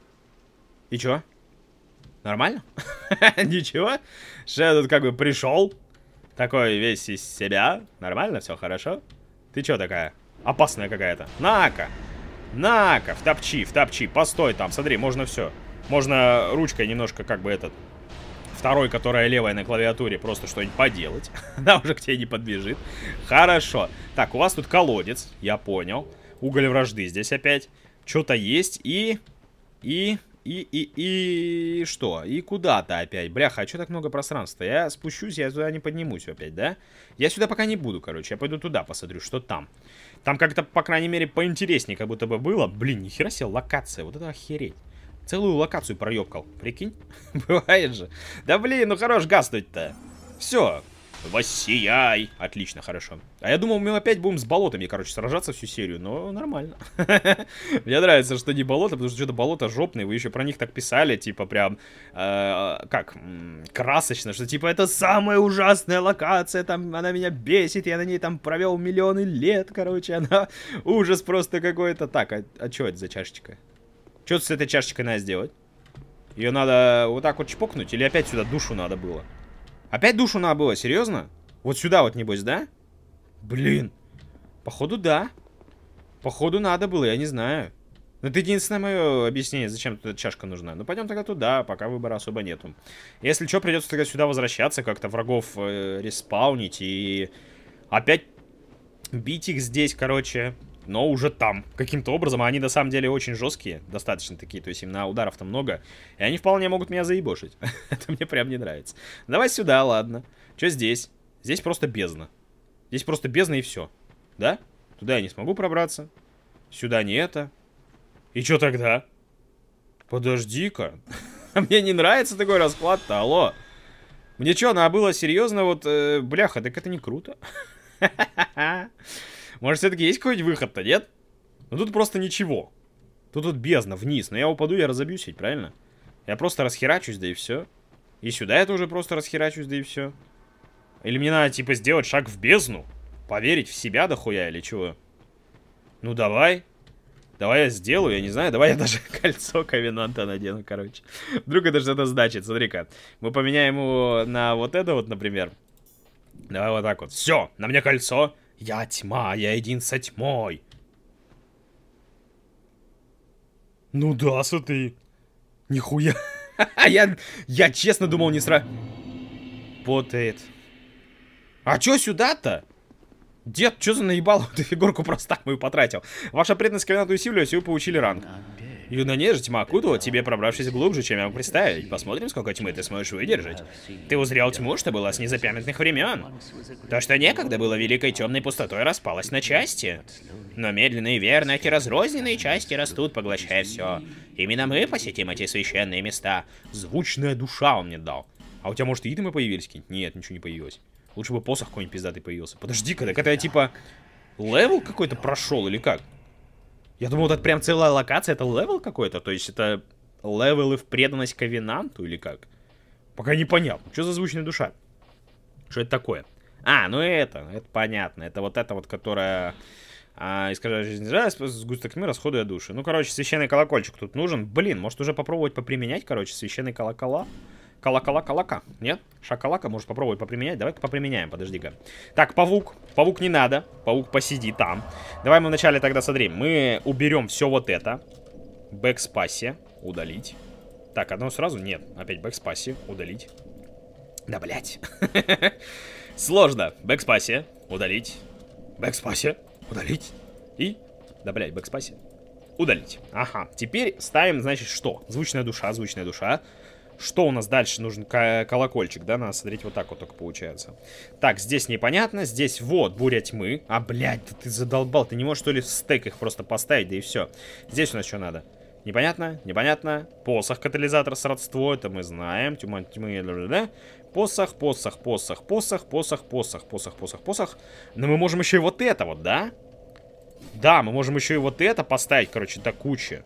И чё? Нормально? Ничего? Что я тут как бы пришел? Такой весь из себя. Нормально? Все хорошо? Ты чё такая? Опасная какая-то. На-ка! На-ка! Втопчи, втопчи. Постой там. Смотри, можно все. Можно ручкой немножко как бы этот... Второй, которая левая на клавиатуре, просто что-нибудь поделать. Она уже к тебе не подбежит. Хорошо. Так, у вас тут колодец. Я понял. Уголь вражды здесь опять. Что-то есть и... И... И, и, и... Что? И куда-то опять. Бляха, а что так много пространства? Я спущусь, я туда не поднимусь опять, да? Я сюда пока не буду, короче. Я пойду туда посмотрю, что там. Там как-то, по крайней мере, поинтереснее как будто бы было. Блин, нихера себе локация. Вот это охереть. Целую локацию проебкал. Прикинь? Бывает же. Да блин, ну хорош гаснуть-то. Все. Воссияй. Отлично, хорошо. А я думал, мы опять будем с болотами, короче, сражаться всю серию. Но нормально. Мне нравится, что не болото, потому что что-то болото жопные. Вы еще про них так писали, типа прям, э, как, красочно, что типа это самая ужасная локация, там она меня бесит, я на ней там провел миллионы лет, короче, она ужас просто какой-то. Так, а, а что это за чашечка? Что с этой чашечкой надо сделать? Ее надо вот так вот чпокнуть или опять сюда душу надо было? Опять душу надо было, серьезно? Вот сюда вот, небось, да? Блин. Походу, да. Походу, надо было, я не знаю. Но это единственное мое объяснение, зачем тут эта чашка нужна. Ну, пойдем тогда туда, пока выбора особо нету. Если что, придется тогда сюда возвращаться, как-то врагов э, респаунить и опять бить их здесь, короче. но уже там. Каким-то образом, а они на самом деле очень жесткие, достаточно такие, то есть им на ударов-то много, и они вполне могут меня заебошить. Это мне прям не нравится. Давай сюда, ладно. Что здесь? Здесь просто бездна. Здесь просто бездна и все. Да? Туда я не смогу пробраться. Сюда не это. И что тогда? Подожди-ка. Мне не нравится такой расклад-то, алло. Мне что, надо было серьезно вот... Э, бляха, так это не круто. Может, все-таки есть какой-нибудь выход-то, нет? Ну тут просто ничего. Тут тут бездна вниз. Но я упаду, я разобьюсь ведь, правильно? Я просто расхерачусь, да и все. И сюда я тоже просто расхерачусь, да и все. Или мне надо, типа, сделать шаг в бездну? Поверить в себя дохуя или чего? Ну давай. Давай я сделаю, я не знаю. Давай я даже кольцо Ковенанта надену, короче. Вдруг это что-то значит, смотри-ка. Мы поменяем его на вот это вот, например. Давай вот так вот. Все, на мне кольцо. Я тьма, я един со тьмой. Ну да, смотри. Нихуя. я, я честно думал, не сра... Потает. А чё сюда-то? Дед, что за наебал? Ты фигурку просто так мою потратил. Ваша преданность Ковенанту усиливалась, и вы получили ранг. Юная нежить, тьма окутала, тебе пробравшись глубже, чем я мог представить. Посмотрим, сколько тьмы ты сможешь выдержать. Ты узрел тьму, что была с незапамятных времен. То, что некогда было великой темной пустотой, распалось на части. Но медленно и верно эти разрозненные части растут, поглощая все. Именно мы посетим эти священные места. Звучная душа он мне дал. А у тебя, может, и итемы появились какие-нибудь? Нет, ничего не появилось. Лучше бы посох какой-нибудь пиздатый появился. Подожди-ка, так это я типа левел какой-то прошел или как? Я думал, это прям целая локация, это левел какой-то? То есть это левелы в преданность Ковенанту или как? Пока непонятно. Что за звучная душа? Что это такое? А, ну это, это понятно. Это вот это вот, которая... А, искажает жизнь, сгусток тьмы, расходуя души. Ну, короче, священный колокольчик тут нужен. Блин, может уже попробовать поприменять, короче, священный колокола? Колокола-колока. Нет? Шакалака может попробовать поприменять. Давай-ка поприменяем, подожди-ка. Так, павук. Павук не надо. Павук посиди там. Давай мы вначале тогда смотри. Мы уберем все вот это. Бэкспасе. Удалить. Так, одно сразу? Нет. Опять бэкспасе. Удалить. Да, блять. Сложно. Бэкспасе. Удалить. Бэкспасе. Удалить. И... Да, блять, бэкспасе. Удалить. Ага. Теперь ставим, значит, что? Звучная душа, звучная душа. Что у нас дальше? Нужен колокольчик, да? Надо смотреть вот так вот только получается. Так, здесь непонятно. Здесь вот буря тьмы. А, блядь, да ты задолбал. Ты не можешь, что ли, в стейк их просто поставить, да и все. Здесь у нас что надо? Непонятно, непонятно. Посох, катализатор, сродство. Это мы знаем. Тьма, тьмы, да? Посох, посох, посох, посох, посох, посох, посох, посох, посох. Но мы можем еще и вот это вот, да? Да, мы можем еще и вот это поставить, короче, до кучи.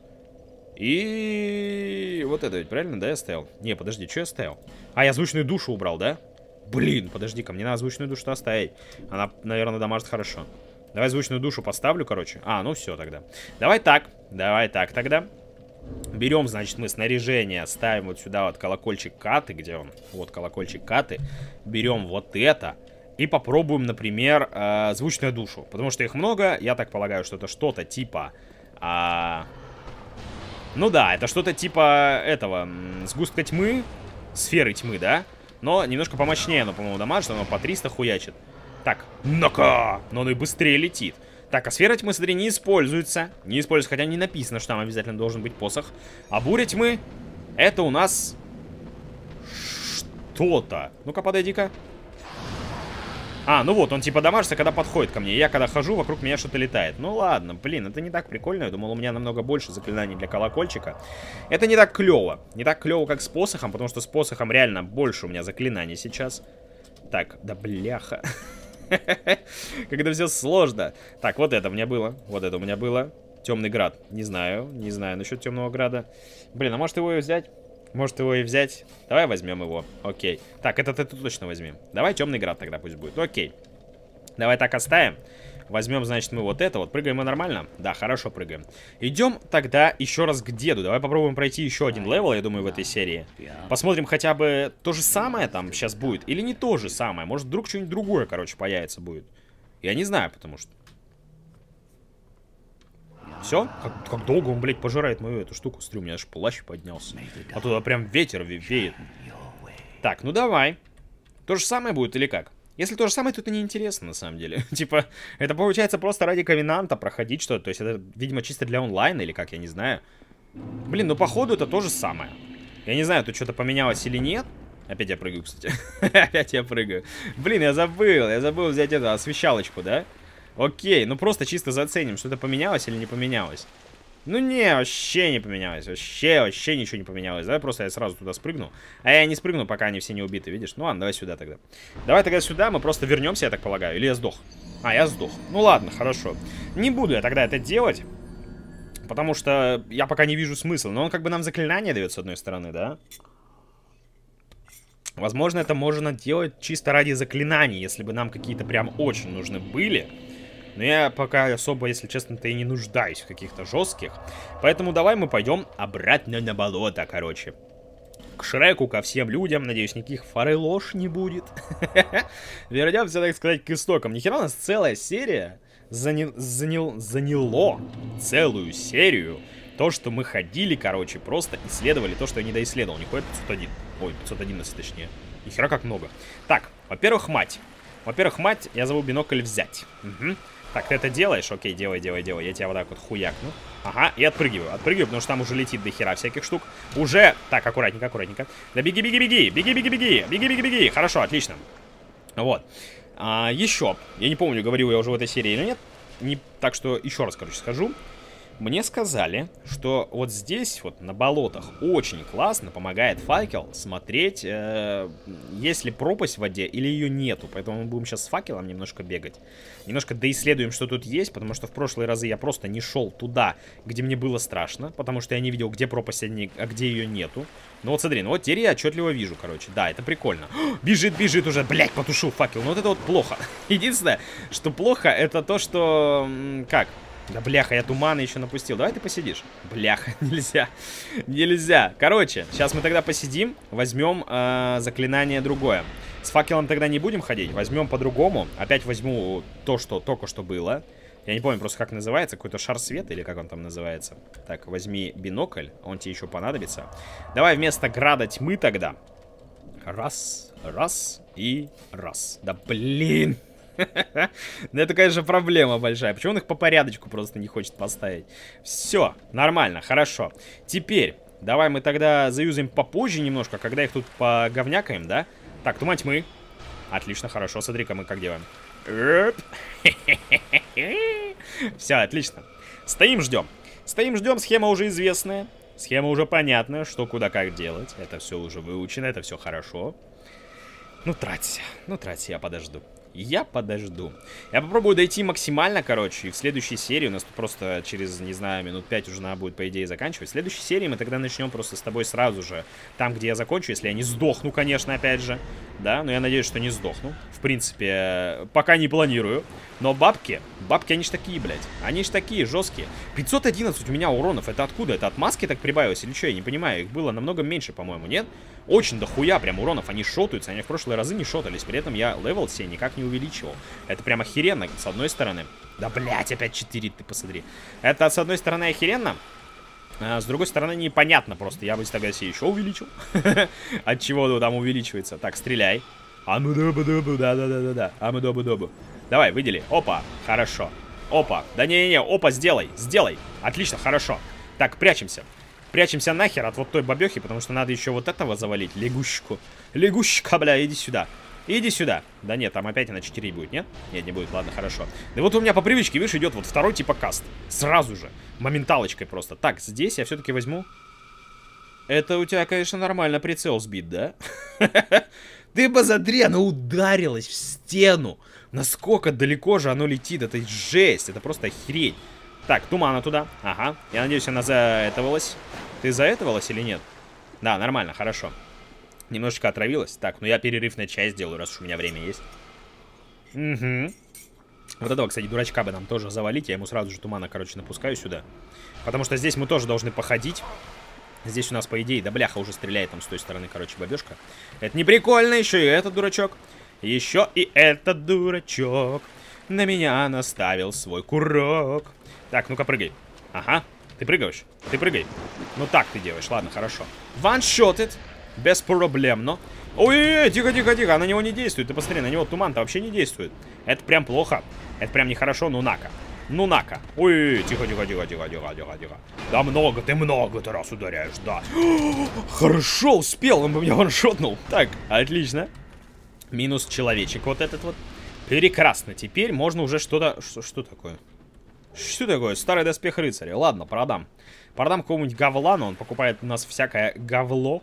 И вот это ведь правильно, да, я ставил? Не, подожди, что я ставил? А, я звучную душу убрал, да? Блин, подожди-ка, мне надо звучную душу оставить. Она, наверное, дамажит хорошо. Давай звучную душу поставлю, короче. А, ну все тогда. Давай так, давай так тогда. Берем, значит, мы снаряжение, ставим вот сюда вот колокольчик Каты. Где он? Вот колокольчик Каты. Берем вот это. И попробуем, например, э, звучную душу. Потому что их много, я так полагаю, что это что-то типа... Э, Ну да, это что-то типа этого, сгустка тьмы, сферы тьмы, да? Но немножко помощнее оно, по-моему, дамажит, оно по триста хуячит. Так, ну-ка, но оно и быстрее летит. Так, а сфера тьмы, смотри, не используется. Не используется, хотя не написано, что там обязательно должен быть посох. А буря тьмы, это у нас что-то. Ну-ка, подойди-ка. А, ну вот, он типа дамажится, когда подходит ко мне. Я когда хожу, вокруг меня что-то летает. Ну ладно, блин, это не так прикольно. Я думал, у меня намного больше заклинаний для колокольчика. Это не так клево. Не так клево, как с посохом, потому что с посохом реально больше у меня заклинаний сейчас. Так, да бляха. Когда все сложно. Так, вот это у меня было. Вот это у меня было. Темный град. Не знаю, не знаю насчет темного града. Блин, а может его и взять? Может его и взять? Давай возьмем его. Окей. Так, этот это точно возьмем. Давай темный град тогда пусть будет. Окей. Давай так оставим. Возьмем, значит, мы вот это вот. Прыгаем мы нормально? Да, хорошо прыгаем. Идем тогда еще раз к деду. Давай попробуем пройти еще один левел, я думаю, в этой серии. Посмотрим хотя бы то же самое там сейчас будет. Или не то же самое. Может, вдруг что-нибудь другое, короче, появится будет. Я не знаю, потому что... Все? Как, как долго он, блядь, пожирает мою эту штуку? Смотри, у меня аж плащ поднялся. А туда прям ветер веет. Так, ну давай. То же самое будет или как? Если то же самое, то это неинтересно, на самом деле. Типа, это получается просто ради ковенанта проходить что-то. То есть это, видимо, чисто для онлайна или как, я не знаю. Блин, ну походу это то же самое. Я не знаю, тут что-то поменялось или нет. Опять я прыгаю, кстати. Опять я прыгаю. Блин, я забыл, я забыл взять эту освещалочку, да? Окей, ну просто чисто заценим, что-то поменялось или не поменялось. Ну не, вообще не поменялось. Вообще, вообще ничего не поменялось. Давай просто я сразу туда спрыгну. А я не спрыгну, пока они все не убиты, видишь? Ну ладно, давай сюда тогда. Давай тогда сюда, мы просто вернемся, я так полагаю. Или я сдох? А, я сдох. Ну ладно, хорошо. Не буду я тогда это делать. Потому что я пока не вижу смысла. Но он как бы нам заклинание дает с одной стороны, да? Возможно, это можно делать чисто ради заклинаний, если бы нам какие-то прям очень нужны были. Но я пока особо, если честно-то, и не нуждаюсь в каких-то жестких. Поэтому давай мы пойдем обратно на болото, короче. К Шреку, ко всем людям. Надеюсь, никаких форелош не будет. Вернемся, так сказать, к истокам. Нихера у нас целая серия занял, занял, заняло целую серию. То, что мы ходили, короче, просто исследовали то, что я не доисследовал. Нихуя пятьсот один. Ой, пятьсот одиннадцать точнее. Нихера как много. Так, во-первых, мать. Во-первых, мать, я забыл бинокль взять. Угу. Так, ты это делаешь? Окей, делай, делай, делай. Я тебя вот так вот хуякну. Ага, и отпрыгиваю. Отпрыгиваю, потому что там уже летит до хера всяких штук. Уже... Так, аккуратненько, аккуратненько. Да беги, беги, беги. Беги, беги, беги. Беги, беги, беги. Хорошо, отлично. Вот. А, еще. Я не помню, говорил я уже в этой серии или нет. Не... Так что еще раз, короче, скажу. Мне сказали, что вот здесь, вот на болотах, очень классно помогает факел смотреть, э, есть ли пропасть в воде или ее нету. Поэтому мы будем сейчас с факелом немножко бегать. Немножко доисследуем, что тут есть, потому что в прошлые разы я просто не шел туда, где мне было страшно. Потому что я не видел, где пропасть, а где ее нету. Ну вот смотри, ну вот теперь я отчетливо вижу, короче. Да, это прикольно. О, бежит, бежит уже, блять, потушил факел. Ну вот это вот плохо. Единственное, что плохо, это то, что... Как? Да бляха, я тумана еще напустил. Давай ты посидишь. Бляха, нельзя. Нельзя. Короче, сейчас мы тогда посидим. Возьмем э, заклинание другое. С факелом тогда не будем ходить. Возьмем по-другому. Опять возьму то, что только что было. Я не помню просто, как называется. Какой-то шар света или как он там называется. Так, возьми бинокль. Он тебе еще понадобится. Давай вместо града тьмы тогда. Раз, раз и раз. Да блин. Ну это, конечно, проблема большая. Почему он их по порядочку просто не хочет поставить? Все, нормально, хорошо. Теперь, давай мы тогда заюзаем попозже немножко, когда их тут поговнякаем, да? Так, туман тьмы. Отлично, хорошо, смотри-ка мы как делаем. Все, отлично. Стоим, ждем. Стоим, ждем, схема уже известная. Схема уже понятная, что куда как делать. Это все уже выучено, это все хорошо. Ну, траться, ну, траться, я подожду. Я подожду. Я попробую дойти максимально, короче. И в следующей серии у нас тут просто через, не знаю, минут пять уже надо будет, по идее, заканчивать. В следующей серии мы тогда начнем просто с тобой сразу же. Там, где я закончу, если я не сдохну, конечно, опять же. Да, но я надеюсь, что не сдохну. В принципе, пока не планирую. Но бабки, бабки, они ж такие, блядь. Они ж такие, жесткие. пятьсот одиннадцать у меня уронов. Это откуда? Это от маски так прибавилось или что? Я не понимаю. Их было намного меньше, по-моему, нет? Очень дохуя прям уронов. Они шотаются. Они в прошлые разы не шотались. При этом я левел себе никак не увеличивал. Это прям охеренно, с одной стороны. Да, блядь, опять четыре, ты посмотри. Это, с одной стороны, охеренно. А с другой стороны, непонятно просто. Я бы тогда себе еще увеличил. От чего там увеличивается? Так, стреляй. Амудобу-добу, да-да-да-да-да. Амудобу-добу. Давай, выдели. Опа, хорошо. Опа, да не-не-не, опа, сделай, сделай. Отлично, хорошо. Так, прячемся. Прячемся нахер от вот той бабехи, потому что надо еще вот этого завалить. Лягушку. Лягушка, бля, иди сюда. Иди сюда. Да нет, там опять она четыре будет, нет? Нет, не будет, ладно, хорошо. Да вот у меня по привычке, видишь, идет вот второй типа каст. Сразу же. Моменталочкой просто. Так, здесь я все-таки возьму. Это у тебя, конечно, нормально прицел сбит, да? Ты посмотри, оно ударилось в стену. Насколько далеко же оно летит. Это жесть, это просто охереть. Так, тумана туда. Ага, я надеюсь, она заэтовалась. Ты заэтовалась или нет? Да, нормально, хорошо. Немножечко отравилась. Так, ну я перерыв на чай сделаю, раз уж у меня время есть. Угу. Вот этого, кстати, дурачка бы нам тоже завалить. Я ему сразу же тумана, короче, напускаю сюда. Потому что здесь мы тоже должны походить. Здесь у нас, по идее, да бляха уже стреляет там с той стороны, короче, бабешка. Это не прикольно, еще и этот дурачок. Еще и этот дурачок на меня наставил свой курок. Так, ну-ка прыгай. Ага, ты прыгаешь? Ты прыгай. Ну так ты делаешь, ладно, хорошо. Ваншотед. Беспроблемно. Ой, тихо, тихо, тихо, на него не действует. Ты посмотри, на него туман-то вообще не действует. Это прям плохо. Это прям нехорошо, ну на-ка. Ну на-ка. Ой, тихо, тихо, тихо, тихо, тихо, тихо, тихо. Да много, ты много ты раз ударяешь, да. Хорошо, успел, он бы меня ваншотнул. Так, отлично. Минус человечек вот этот вот. Прекрасно, теперь можно уже что-то... Что, что такое? Что такое? Старый доспех рыцаря. Ладно, продам. Продам какому-нибудь говлану, он покупает у нас всякое говло.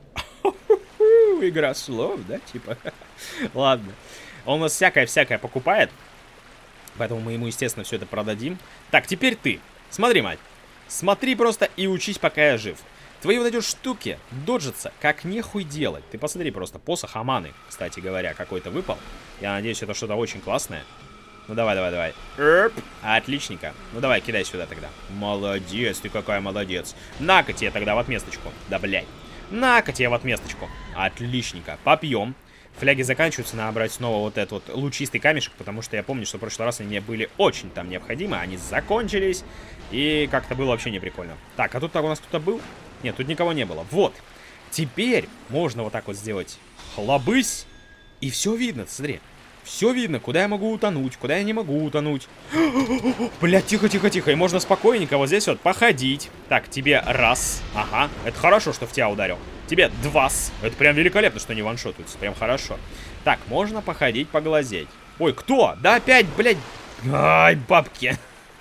Игра слов, да, типа? Ладно. Он у нас всякое-всякое покупает. Поэтому мы ему, естественно, все это продадим. Так, теперь ты. Смотри, мать. Смотри просто и учись, пока я жив. Твои вот эти штуки доджатся, как нехуй делать. Ты посмотри просто. Посох Аманы, кстати говоря, какой-то выпал. Я надеюсь, это что-то очень классное. Ну, давай, давай, давай. Эрп. Отличненько. Ну, давай, кидай сюда тогда. Молодец, ты какая молодец. На-ка тебе тогда в отместочку. Да, блядь. На-ка тебе в отместочку. Отличненько. Попьем. Фляги заканчиваются, надо брать снова вот этот вот лучистый камешек, потому что я помню, что в прошлый раз они мне были очень там необходимы, они закончились, и как-то было вообще не прикольно. Так, а тут так у нас кто-то был? Нет, тут никого не было. Вот. Теперь можно вот так вот сделать хлобысь, и все видно, смотри. Все видно, куда я могу утонуть, куда я не могу утонуть. Блядь, тихо, тихо, тихо. И можно спокойненько вот здесь вот походить. Так, тебе раз. Ага, это хорошо, что в тебя ударил. Тебе два. Это прям великолепно, что не ваншотаются. Прям хорошо. Так, можно походить, поглазеть. Ой, кто? Да опять, блядь. Ай, бабки.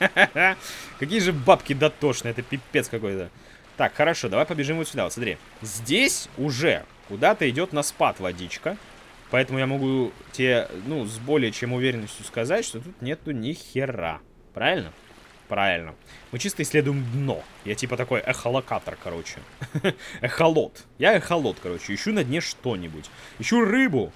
Какие же бабки дотошные. Это пипец какой-то. Так, хорошо, давай побежим вот сюда. Вот смотри. Здесь уже куда-то идет на спад водичка. Поэтому я могу тебе, ну, с более чем уверенностью сказать, что тут нету ни хера. Правильно? Правильно. Мы чисто исследуем дно. Я типа такой эхолокатор, короче. Эхолот. Я эхолот, короче. Ищу на дне что-нибудь. Ищу рыбу.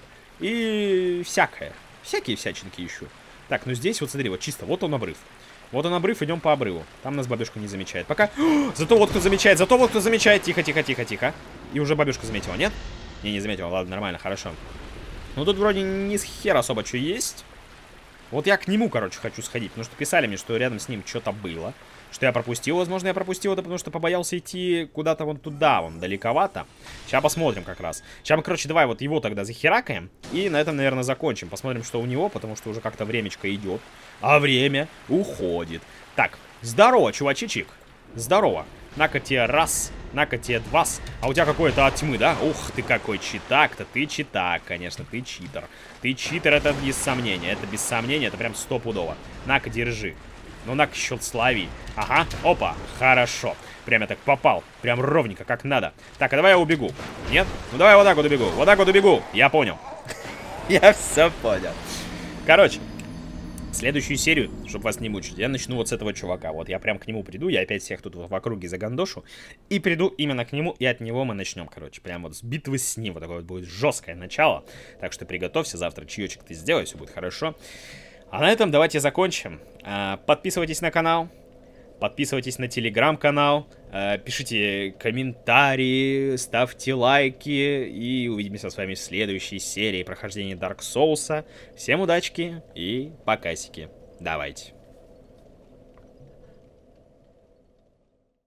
И всякое. Всякие всячинки ищу. Так, ну здесь вот смотри, вот чисто. Вот он обрыв. Вот он обрыв, идем по обрыву. Там нас бабушка не замечает. Пока. Зато вот кто замечает, зато вот кто замечает. Тихо, тихо, тихо, тихо. И уже бабушка заметила, нет? Не, не заметила. Ладно, нормально, хорошо. Ну, тут вроде не с хер особо что есть. Вот я к нему, короче, хочу сходить. Потому что писали мне, что рядом с ним что-то было. Что я пропустил. Возможно, я пропустил это, потому что побоялся идти куда-то вон туда, вон, далековато. Сейчас посмотрим как раз. Сейчас мы, короче, давай вот его тогда захеракаем. И на этом, наверное, закончим. Посмотрим, что у него, потому что уже как-то времечко идет. А время уходит. Так, здорово, чувачичек. Здорово. На-ка тебе раз, на-ка тебе два. А у тебя какое-то от тьмы, да? Ух ты, какой читак-то. Ты читак, конечно, ты читер. Ты читер, это без сомнения. Это без сомнения, это прям стопудово. На-ка, держи. Ну, на-ка, счет слави. Ага, опа, хорошо. Прям я так попал. Прям ровненько, как надо. Так, а давай я убегу. Нет? Ну, давай вот так вот убегу. Вот так вот убегу. Я понял. Я все понял. Короче. Следующую серию, чтобы вас не мучить, я начну вот с этого чувака. Вот я прям к нему приду, я опять всех тут в округе загандошу. И приду именно к нему, и от него мы начнем, короче. Прям вот с битвы с ним. Вот такое вот будет жесткое начало. Так что приготовься, завтра чаечек ты сделай, все будет хорошо. А на этом давайте закончим. Подписывайтесь на канал. Подписывайтесь на телеграм-канал, э, пишите комментарии, ставьте лайки. И увидимся с вами в следующей серии прохождения Dark Souls. Всем удачки и покасики. Давайте.